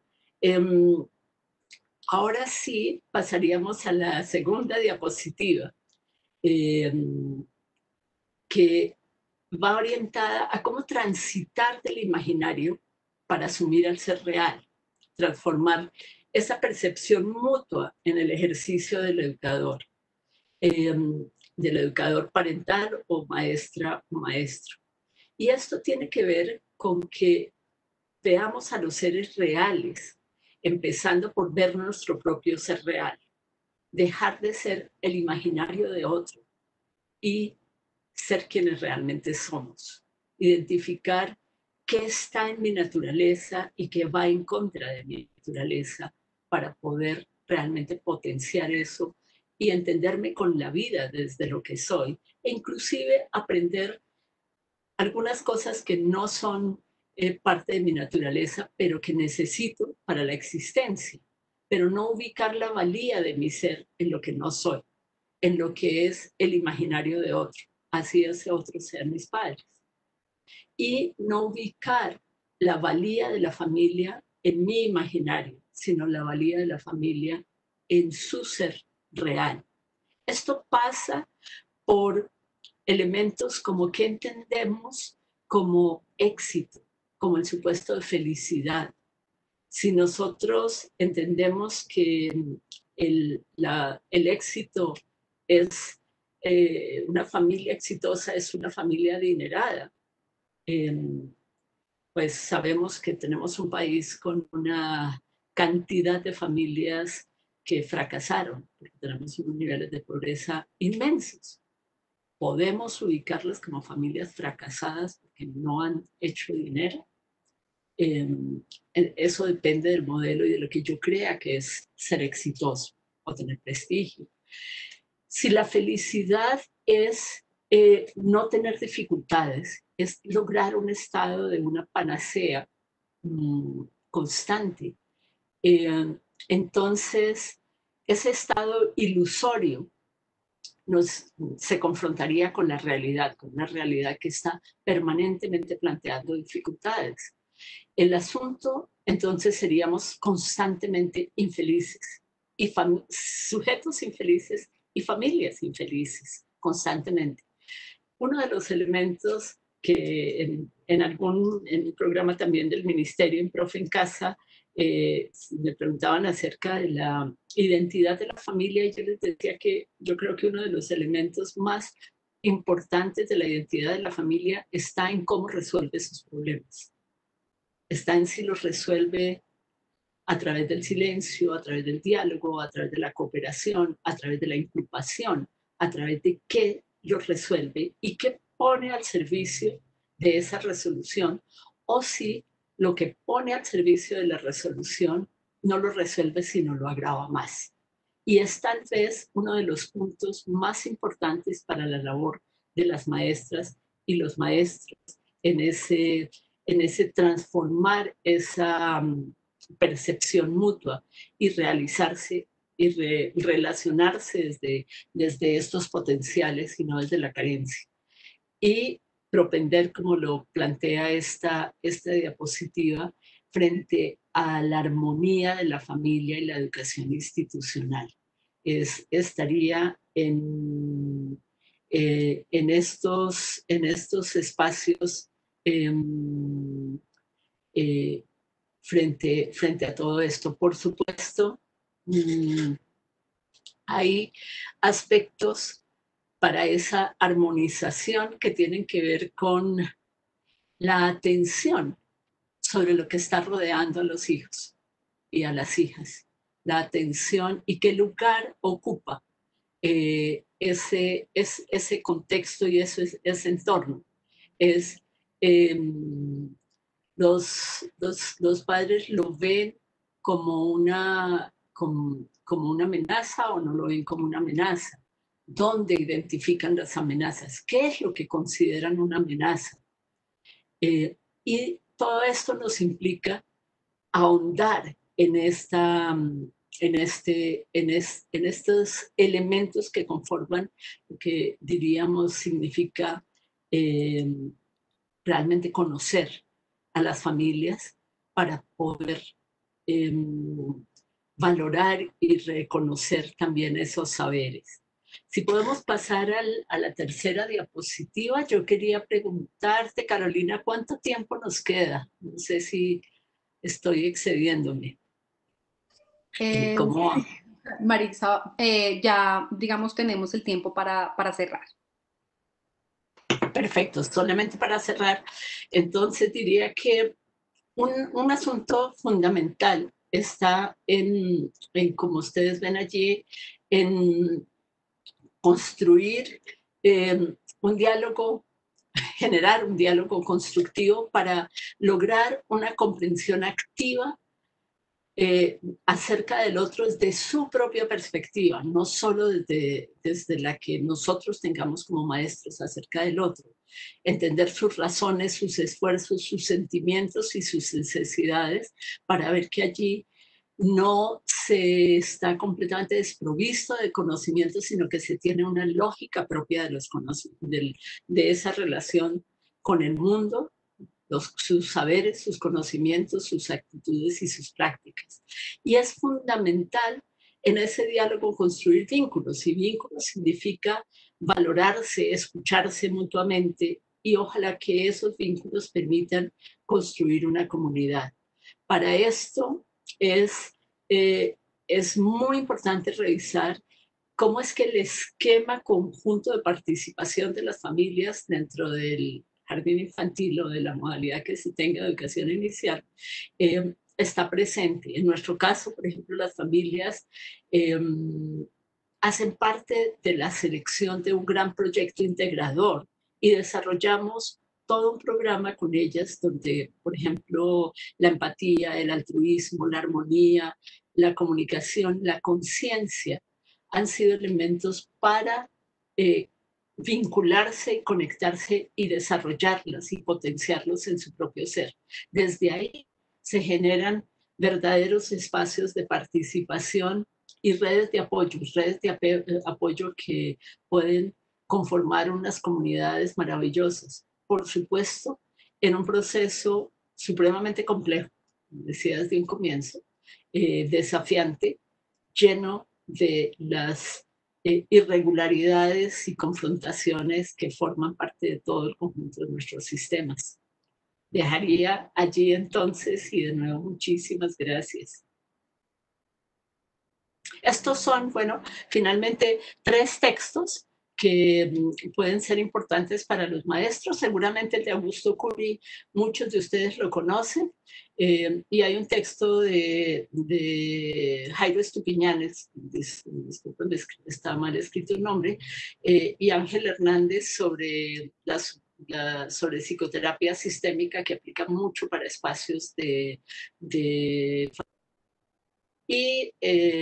ahora sí pasaríamos a la segunda diapositiva. Eh, que va orientada a cómo transitar del imaginario para asumir el ser real, transformar esa percepción mutua en el ejercicio eh, del educador parental o maestra o maestro. Y esto tiene que ver con que veamos a los seres reales, empezando por ver nuestro propio ser real, dejar de ser el imaginario de otro y ser quienes realmente somos, identificar qué está en mi naturaleza y qué va en contra de mi naturaleza para poder realmente potenciar eso y entenderme con la vida desde lo que soy e inclusive aprender algunas cosas que no son parte de mi naturaleza, pero que necesito para la existencia, pero no ubicar la valía de mi ser en lo que no soy, en lo que es el imaginario de otro, así ese otro sean mis padres. Y no ubicar la valía de la familia en mi imaginario, sino la valía de la familia en su ser real. Esto pasa por elementos como que entendemos como éxito, como el supuesto de felicidad. Si nosotros entendemos que el éxito es una familia exitosa, es una familia adinerada, eh, pues sabemos que tenemos un país con una cantidad de familias que fracasaron, porque tenemos unos niveles de pobreza inmensos. Podemos ubicarlas como familias fracasadas porque no han hecho dinero. Eso depende del modelo y de lo que yo crea que es ser exitoso o tener prestigio. Si la felicidad es no tener dificultades, es lograr un estado de una panacea constante, entonces ese estado ilusorio se confrontaría con la realidad, con una realidad que está permanentemente planteando dificultades. El asunto, entonces, seríamos constantemente infelices y sujetos infelices y familias infelices, constantemente. Uno de los elementos que en un programa también del Ministerio, en Profe en Casa, me preguntaban acerca de la identidad de la familia y yo les decía que yo creo que uno de los elementos más importantes de la identidad de la familia está en cómo resuelve sus problemas. Está en si los resuelve a través del silencio, a través del diálogo, a través de la cooperación, a través de la inculpación, a través de qué los resuelve y qué pone al servicio de esa resolución, o si lo que pone al servicio de la resolución no lo resuelve, sino lo agrava más. Y es tal vez uno de los puntos más importantes para la labor de las maestras y los maestros en ese transformar esa percepción mutua y realizarse y relacionarse desde estos potenciales y no desde la carencia. Y propender, como lo plantea esta diapositiva, frente a la armonía de la familia y la educación institucional. Estaría en estos espacios frente a todo esto. Por supuesto, hay aspectos para esa armonización que tienen que ver con la atención sobre lo que está rodeando a los hijos y a las hijas. La atención y qué lugar ocupa ese contexto y ese entorno. Los padres lo ven como como una amenaza o no lo ven como una amenaza. ¿Dónde identifican las amenazas? ¿Qué es lo que consideran una amenaza? Y todo esto nos implica ahondar en estos elementos que conforman lo que diríamos significa realmente conocer a las familias para poder valorar y reconocer también esos saberes. Si podemos pasar a la tercera diapositiva, yo quería preguntarte, Carolina, ¿cuánto tiempo nos queda? No sé si estoy excediéndome. ¿Cómo? Marisa, ya digamos tenemos el tiempo para cerrar. Perfecto, solamente para cerrar, entonces diría que un asunto fundamental está como ustedes ven allí, en construir un diálogo, generar un diálogo constructivo para lograr una comprensión activa acerca del otro desde su propia perspectiva, no solo desde la que nosotros tengamos como maestros acerca del otro. Entender sus razones, sus esfuerzos, sus sentimientos y sus necesidades para ver que allí no se está completamente desprovisto de conocimiento, sino que se tiene una lógica propia de esa relación con el mundo, sus saberes, sus conocimientos, sus actitudes y sus prácticas. Y es fundamental en ese diálogo construir vínculos, y vínculos significa valorarse, escucharse mutuamente, y ojalá que esos vínculos permitan construir una comunidad. Para esto es muy importante revisar cómo es que el esquema conjunto de participación de las familias dentro del jardín infantil o de la modalidad que se tenga de educación inicial está presente. En nuestro caso, por ejemplo, las familias hacen parte de la selección de un gran proyecto integrador y desarrollamos todo un programa con ellas donde, por ejemplo, la empatía, el altruismo, la armonía, la comunicación, la conciencia han sido elementos para vincularse y conectarse y desarrollarlas y potenciarlos en su propio ser. Desde ahí se generan verdaderos espacios de participación y redes de apoyo que pueden conformar unas comunidades maravillosas. Por supuesto, en un proceso supremamente complejo, decía desde un comienzo, desafiante, lleno de las irregularidades y confrontaciones que forman parte de todo el conjunto de nuestros sistemas. Dejaría allí entonces y de nuevo muchísimas gracias. Estos son, bueno, finalmente 3 textos que pueden ser importantes para los maestros. Seguramente el de Augusto Cury, muchos de ustedes lo conocen. Y hay un texto de Jairo Estupiñanes, disculpen, está mal escrito el nombre, y Ángel Hernández sobre sobre psicoterapia sistémica que aplica mucho para espacios de y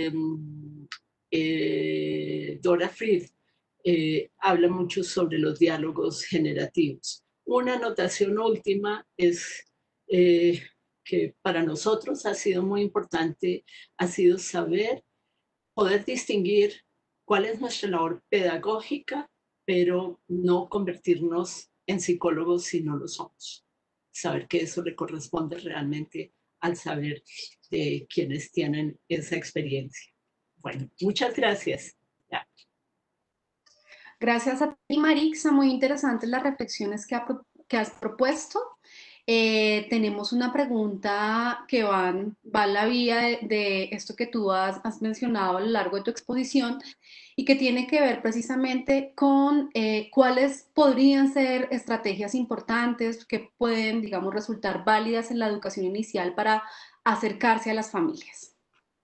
Dora Fried habla mucho sobre los diálogos generativos. Una anotación última es que para nosotros ha sido muy importante, ha sido saber, poder distinguir cuál es nuestra labor pedagógica, pero no convertirnos en psicólogos si no lo somos. Saber que eso le corresponde realmente al saber de quienes tienen esa experiencia. Bueno, muchas gracias. Ya. Gracias a ti, Marixa. Muy interesantes las reflexiones que has propuesto. Tenemos una pregunta que va en la vía de esto que tú has mencionado a lo largo de tu exposición y que tiene que ver precisamente con cuáles podrían ser estrategias importantes que pueden, digamos, resultar válidas en la educación inicial para acercarse a las familias.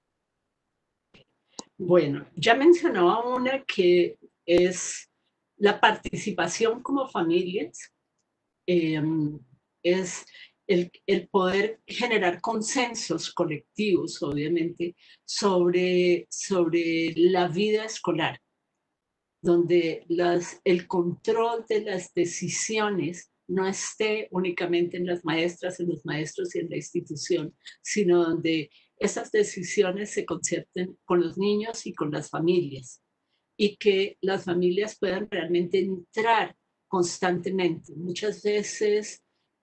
Bueno, ya mencionaba una que es la participación como familias, es el poder generar consensos colectivos, obviamente, sobre la vida escolar, donde el control de las decisiones no esté únicamente en las maestras, en los maestros y en la institución, sino donde esas decisiones se concerten con los niños y con las familias, y que las familias puedan realmente entrar constantemente. Muchas veces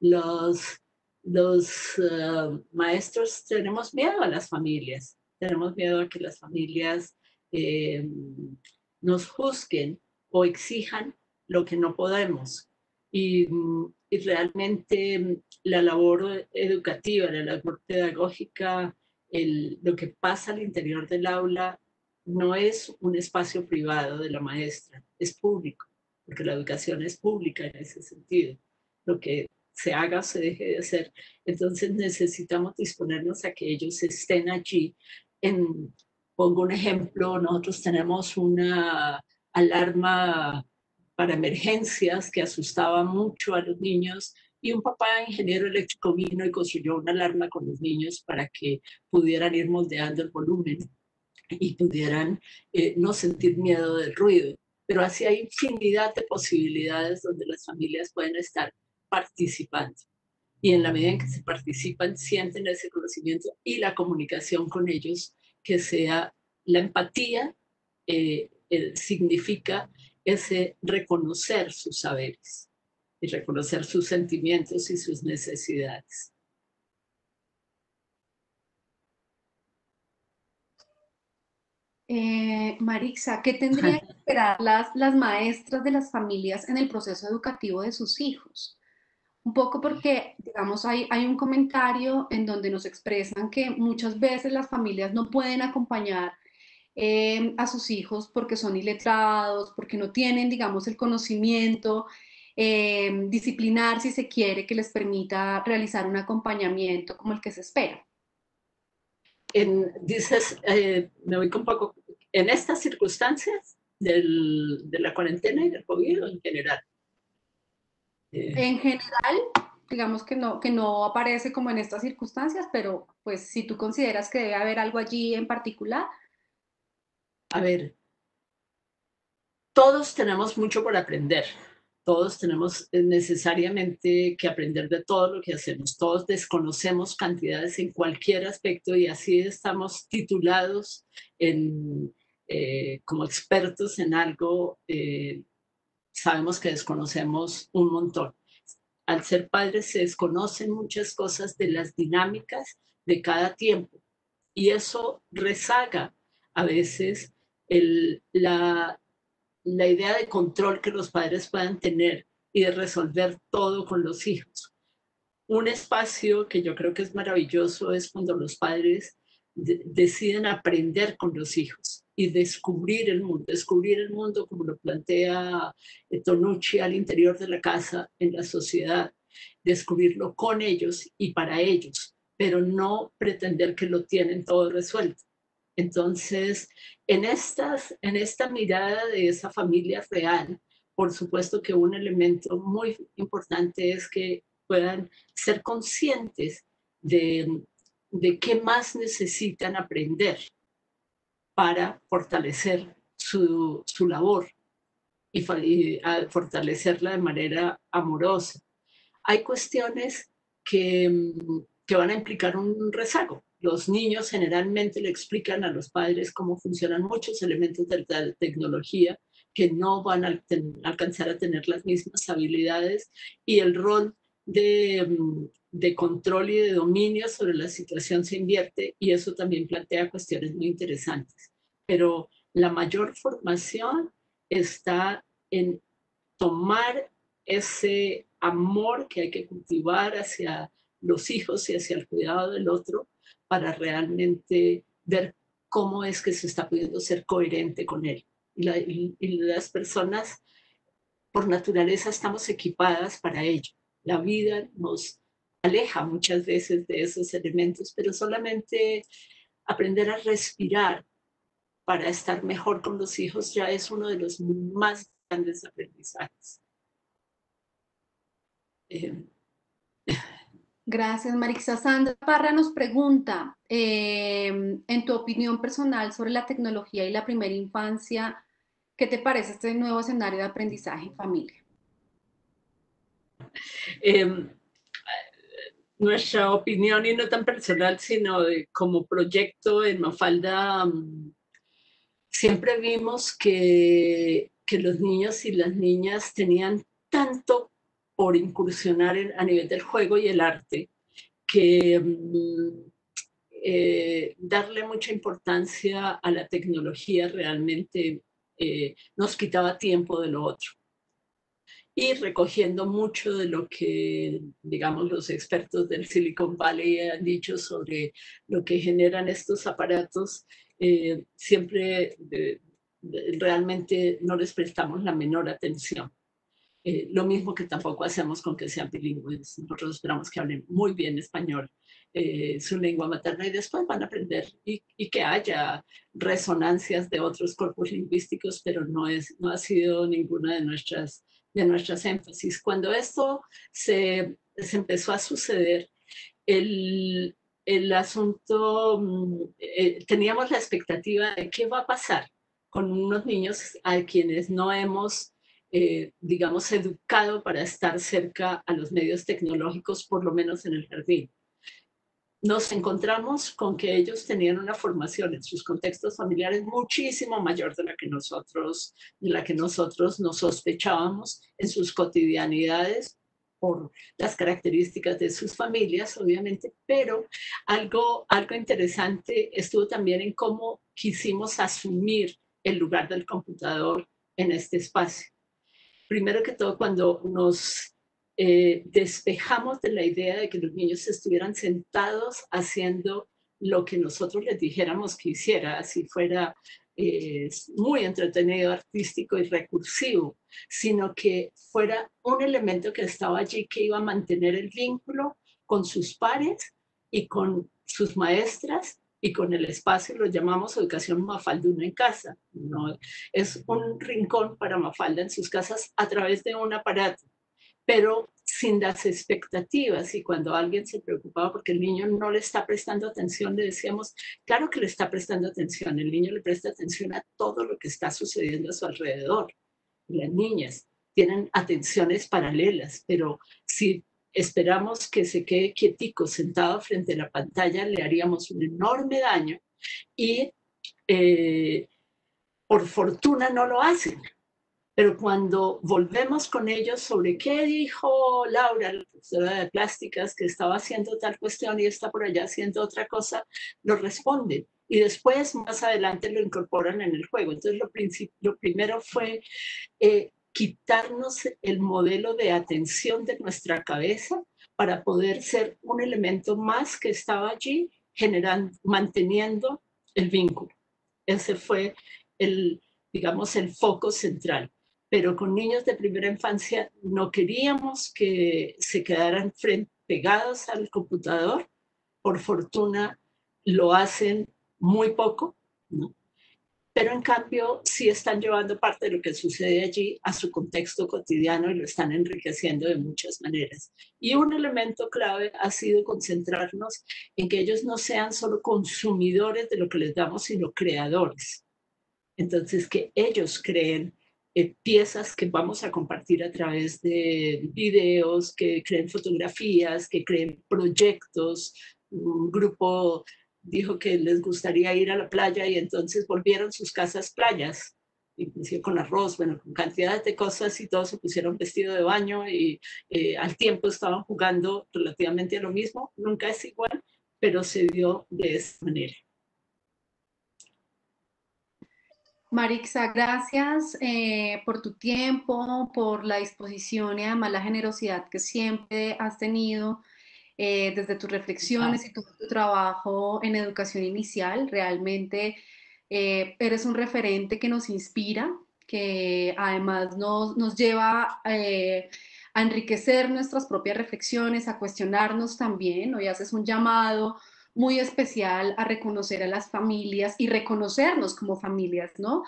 los maestros tenemos miedo a las familias, tenemos miedo a que las familias eh, nos juzguen o exijan lo que no podemos. Y realmente la labor educativa, la labor pedagógica, lo que pasa al interior del aula no es un espacio privado de la maestra, es público, porque la educación es pública en ese sentido. Lo que se haga o se deje de hacer. Entonces necesitamos disponernos a que ellos estén allí. Pongo un ejemplo, nosotros tenemos una alarma para emergencias que asustaba mucho a los niños y un papá ingeniero eléctrico vino y construyó una alarma con los niños para que pudieran ir moldeando el volumen y pudieran no sentir miedo del ruido. Pero así hay infinidad de posibilidades donde las familias pueden estar participando. Y en la medida en que se participan, sienten ese conocimiento y la comunicación con ellos, que sea la empatía, significa ese reconocer sus saberes y reconocer sus sentimientos y sus necesidades. Marixa, ¿qué tendrían que esperar las maestras de las familias en el proceso educativo de sus hijos? Un poco porque, digamos, hay un comentario en donde nos expresan que muchas veces las familias no pueden acompañar a sus hijos porque son iletrados, porque no tienen, digamos, el conocimiento disciplinar, si se quiere, que les permita realizar un acompañamiento como el que se espera. Dices, me voy un poco, en estas circunstancias de la cuarentena y del COVID o en general. En general, digamos que no aparece como en estas circunstancias, pero pues si tú consideras que debe haber algo allí en particular. A ver, todos tenemos mucho por aprender. Todos tenemos necesariamente que aprender de todo lo que hacemos. Todos desconocemos cantidades en cualquier aspecto y así estamos titulados como expertos en algo. Sabemos que desconocemos un montón. Al ser padres se desconocen muchas cosas de las dinámicas de cada tiempo y eso rezaga a veces la idea de control que los padres puedan tener y de resolver todo con los hijos. Un espacio que yo creo que es maravilloso es cuando los padres deciden aprender con los hijos y descubrir el mundo como lo plantea Tonucci al interior de la casa, en la sociedad, descubrirlo con ellos y para ellos, pero no pretender que lo tienen todo resuelto. Entonces, en esta mirada de esa familia real, por supuesto que un elemento muy importante es que puedan ser conscientes de qué más necesitan aprender para fortalecer su labor y fortalecerla de manera amorosa. Hay cuestiones que van a implicar un rezago. Los niños generalmente le explican a los padres cómo funcionan muchos elementos de la tecnología que no van a alcanzar a tener las mismas habilidades y el rol de control y de dominio sobre la situación se invierte y eso también plantea cuestiones muy interesantes. Pero la mayor formación está en tomar ese amor que hay que cultivar hacia los hijos y hacia el cuidado del otro para realmente ver cómo es que se está pudiendo ser coherente con él. Y las personas, por naturaleza, estamos equipadas para ello. La vida nos aleja muchas veces de esos elementos, pero solamente aprender a respirar para estar mejor con los hijos ya es uno de los más grandes aprendizajes. Gracias, Marixa. Sandra Parra nos pregunta, en tu opinión personal sobre la tecnología y la primera infancia, ¿qué te parece este nuevo escenario de aprendizaje en familia? Nuestra opinión, y no tan personal, sino como proyecto en Mafalda, siempre vimos que los niños y las niñas tenían tanto por incursionar a nivel del juego y el arte, que darle mucha importancia a la tecnología realmente nos quitaba tiempo de lo otro. Y recogiendo mucho de lo que, digamos, los expertos del Silicon Valley han dicho sobre lo que generan estos aparatos, siempre realmente no les prestamos la menor atención. Lo mismo que tampoco hacemos con que sean bilingües. Nosotros esperamos que hablen muy bien español, su lengua materna, y después van a aprender y que haya resonancias de otros corpus lingüísticos, pero no ha sido ninguna de nuestras énfasis. Cuando esto se empezó a suceder, el asunto, teníamos la expectativa de qué va a pasar con unos niños a quienes no hemos digamos, educado para estar cerca a los medios tecnológicos, por lo menos en el jardín. Nos encontramos con que ellos tenían una formación en sus contextos familiares muchísimo mayor de la que nosotros nos sospechábamos en sus cotidianidades por las características de sus familias, obviamente, pero algo interesante estuvo también en cómo quisimos asumir el lugar del computador en este espacio. Primero que todo, cuando nos despejamos de la idea de que los niños estuvieran sentados haciendo lo que nosotros les dijéramos que hiciera, así fuera muy entretenido, artístico y recursivo, sino que fuera un elemento que estaba allí que iba a mantener el vínculo con sus pares y con sus maestras y con el espacio, lo llamamos educación mafalduna en casa. ¿No? Es un rincón para Mafalda en sus casas a través de un aparato, pero sin las expectativas. Y cuando alguien se preocupaba porque el niño no le está prestando atención, le decíamos, claro que le está prestando atención, el niño le presta atención a todo lo que está sucediendo a su alrededor. Y las niñas tienen atenciones paralelas, pero si esperamos que se quede quietico sentado frente a la pantalla, le haríamos un enorme daño y por fortuna no lo hacen. Pero cuando volvemos con ellos sobre qué dijo Laura, la profesora de plásticas, que estaba haciendo tal cuestión y está por allá haciendo otra cosa, lo responden. y después más adelante lo incorporan en el juego. Entonces lo primero fue quitarnos el modelo de atención de nuestra cabeza para poder ser un elemento más que estaba allí generando, manteniendo el vínculo. Ese fue el, digamos, el foco central. Pero con niños de primera infancia no queríamos que se quedaran pegados al computador. Por fortuna lo hacen muy poco, ¿no? Pero en cambio sí están llevando parte de lo que sucede allí a su contexto cotidiano y lo están enriqueciendo de muchas maneras. Y un elemento clave ha sido concentrarnos en que ellos no sean solo consumidores de lo que les damos, sino creadores. Entonces, que ellos creen piezas que vamos a compartir a través de videos, que creen fotografías, que creen proyectos. Un grupo dijo que les gustaría ir a la playa y entonces volvieron sus casas playas, inclusive con arroz, bueno, con cantidad de cosas y todos se pusieron vestido de baño y al tiempo estaban jugando relativamente a lo mismo. Nunca es igual, pero se dio de esta manera. Marixa, gracias por tu tiempo, por la disposición y además la generosidad que siempre has tenido desde tus Ah, reflexiones y todo tu trabajo en educación inicial. Realmente eres un referente que nos inspira, que además nos lleva a enriquecer nuestras propias reflexiones, a cuestionarnos también. Hoy haces un llamado muy especial a reconocer a las familias y reconocernos como familias, ¿no?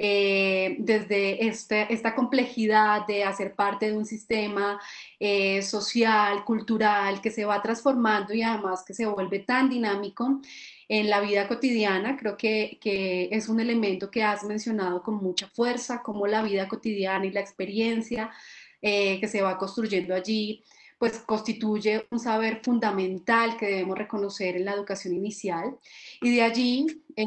Desde esta complejidad de hacer parte de un sistema social, cultural, que se va transformando y además que se vuelve tan dinámico en la vida cotidiana. Creo que es un elemento que has mencionado con mucha fuerza, como la vida cotidiana y la experiencia que se va construyendo allí pues constituye un saber fundamental que debemos reconocer en la educación inicial. Y de allí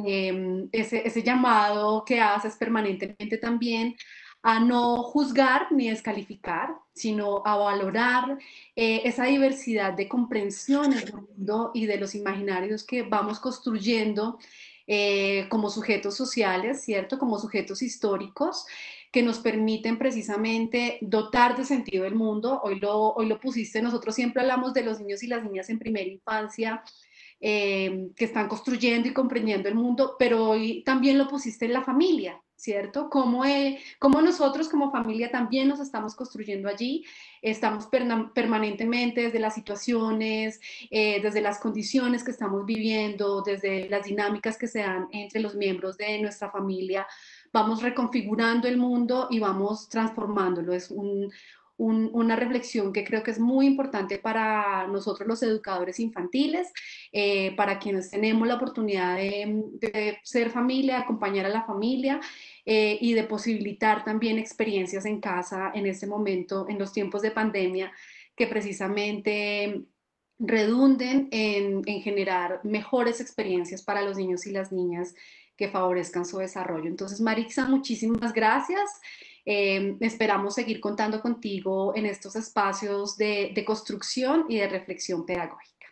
ese llamado que haces permanentemente también a no juzgar ni descalificar, sino a valorar esa diversidad de comprensiones del mundo y de los imaginarios que vamos construyendo como sujetos sociales, ¿cierto? Como sujetos históricos que nos permiten precisamente dotar de sentido el mundo. Hoy lo pusiste, nosotros siempre hablamos de los niños y las niñas en primera infancia, que están construyendo y comprendiendo el mundo, pero hoy también lo pusiste en la familia, ¿cierto? Cómo nosotros como familia también nos estamos construyendo allí, estamos permanentemente desde las situaciones, desde las condiciones que estamos viviendo, desde las dinámicas que se dan entre los miembros de nuestra familia, vamos reconfigurando el mundo y vamos transformándolo. Es una reflexión que creo que es muy importante para nosotros los educadores infantiles, para quienes tenemos la oportunidad de ser familia, de acompañar a la familia y de posibilitar también experiencias en casa en este momento, en los tiempos de pandemia, que precisamente redunden en generar mejores experiencias para los niños y las niñas que favorezcan su desarrollo. Entonces, Marixa, muchísimas gracias. Esperamos seguir contando contigo en estos espacios de construcción y de reflexión pedagógica.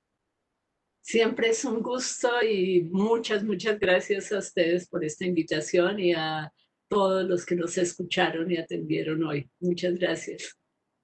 siempre es un gusto y muchas gracias a ustedes por esta invitación y a todos los que nos escucharon y atendieron hoy. Muchas gracias.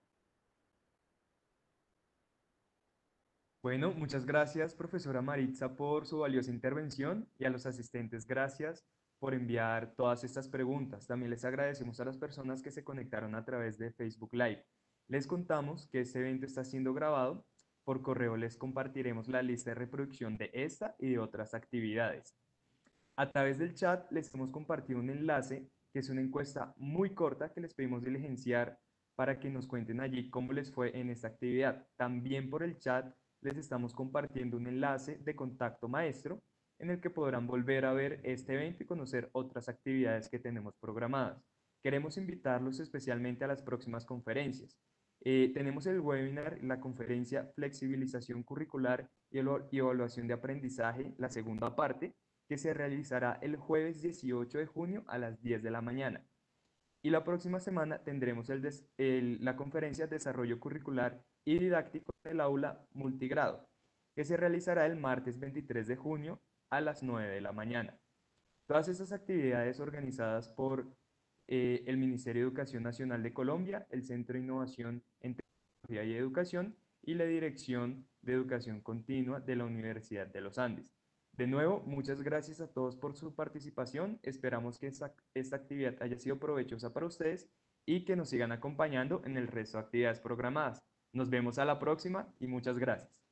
Bueno, muchas gracias, profesora Maritza, por su valiosa intervención y a los asistentes, gracias por enviar todas estas preguntas. También les agradecemos a las personas que se conectaron a través de Facebook Live. Les contamos que este evento está siendo grabado. Por correo les compartiremos la lista de reproducción de esta y de otras actividades. A través del chat les hemos compartido un enlace que es una encuesta muy corta que les pedimos diligenciar para que nos cuenten allí cómo les fue en esta actividad. También por el chat les estamos compartiendo un enlace de contacto maestro en el que podrán volver a ver este evento y conocer otras actividades que tenemos programadas. Queremos invitarlos especialmente a las próximas conferencias. Tenemos el webinar, la conferencia Flexibilización Curricular y Evaluación de Aprendizaje, la segunda parte, que se realizará el jueves 18 de junio a las 10 de la mañana. Y la próxima semana tendremos la conferencia Desarrollo Curricular y Didáctico del Aula Multigrado, que se realizará el martes 23 de junio a las 9 de la mañana. Todas estas actividades organizadas por el Ministerio de Educación Nacional de Colombia, el Centro de Innovación en Tecnología y Educación y la Dirección de Educación Continua de la Universidad de los Andes. De nuevo, muchas gracias a todos por su participación. Esperamos que esta actividad haya sido provechosa para ustedes y que nos sigan acompañando en el resto de actividades programadas. Nos vemos a la próxima y muchas gracias.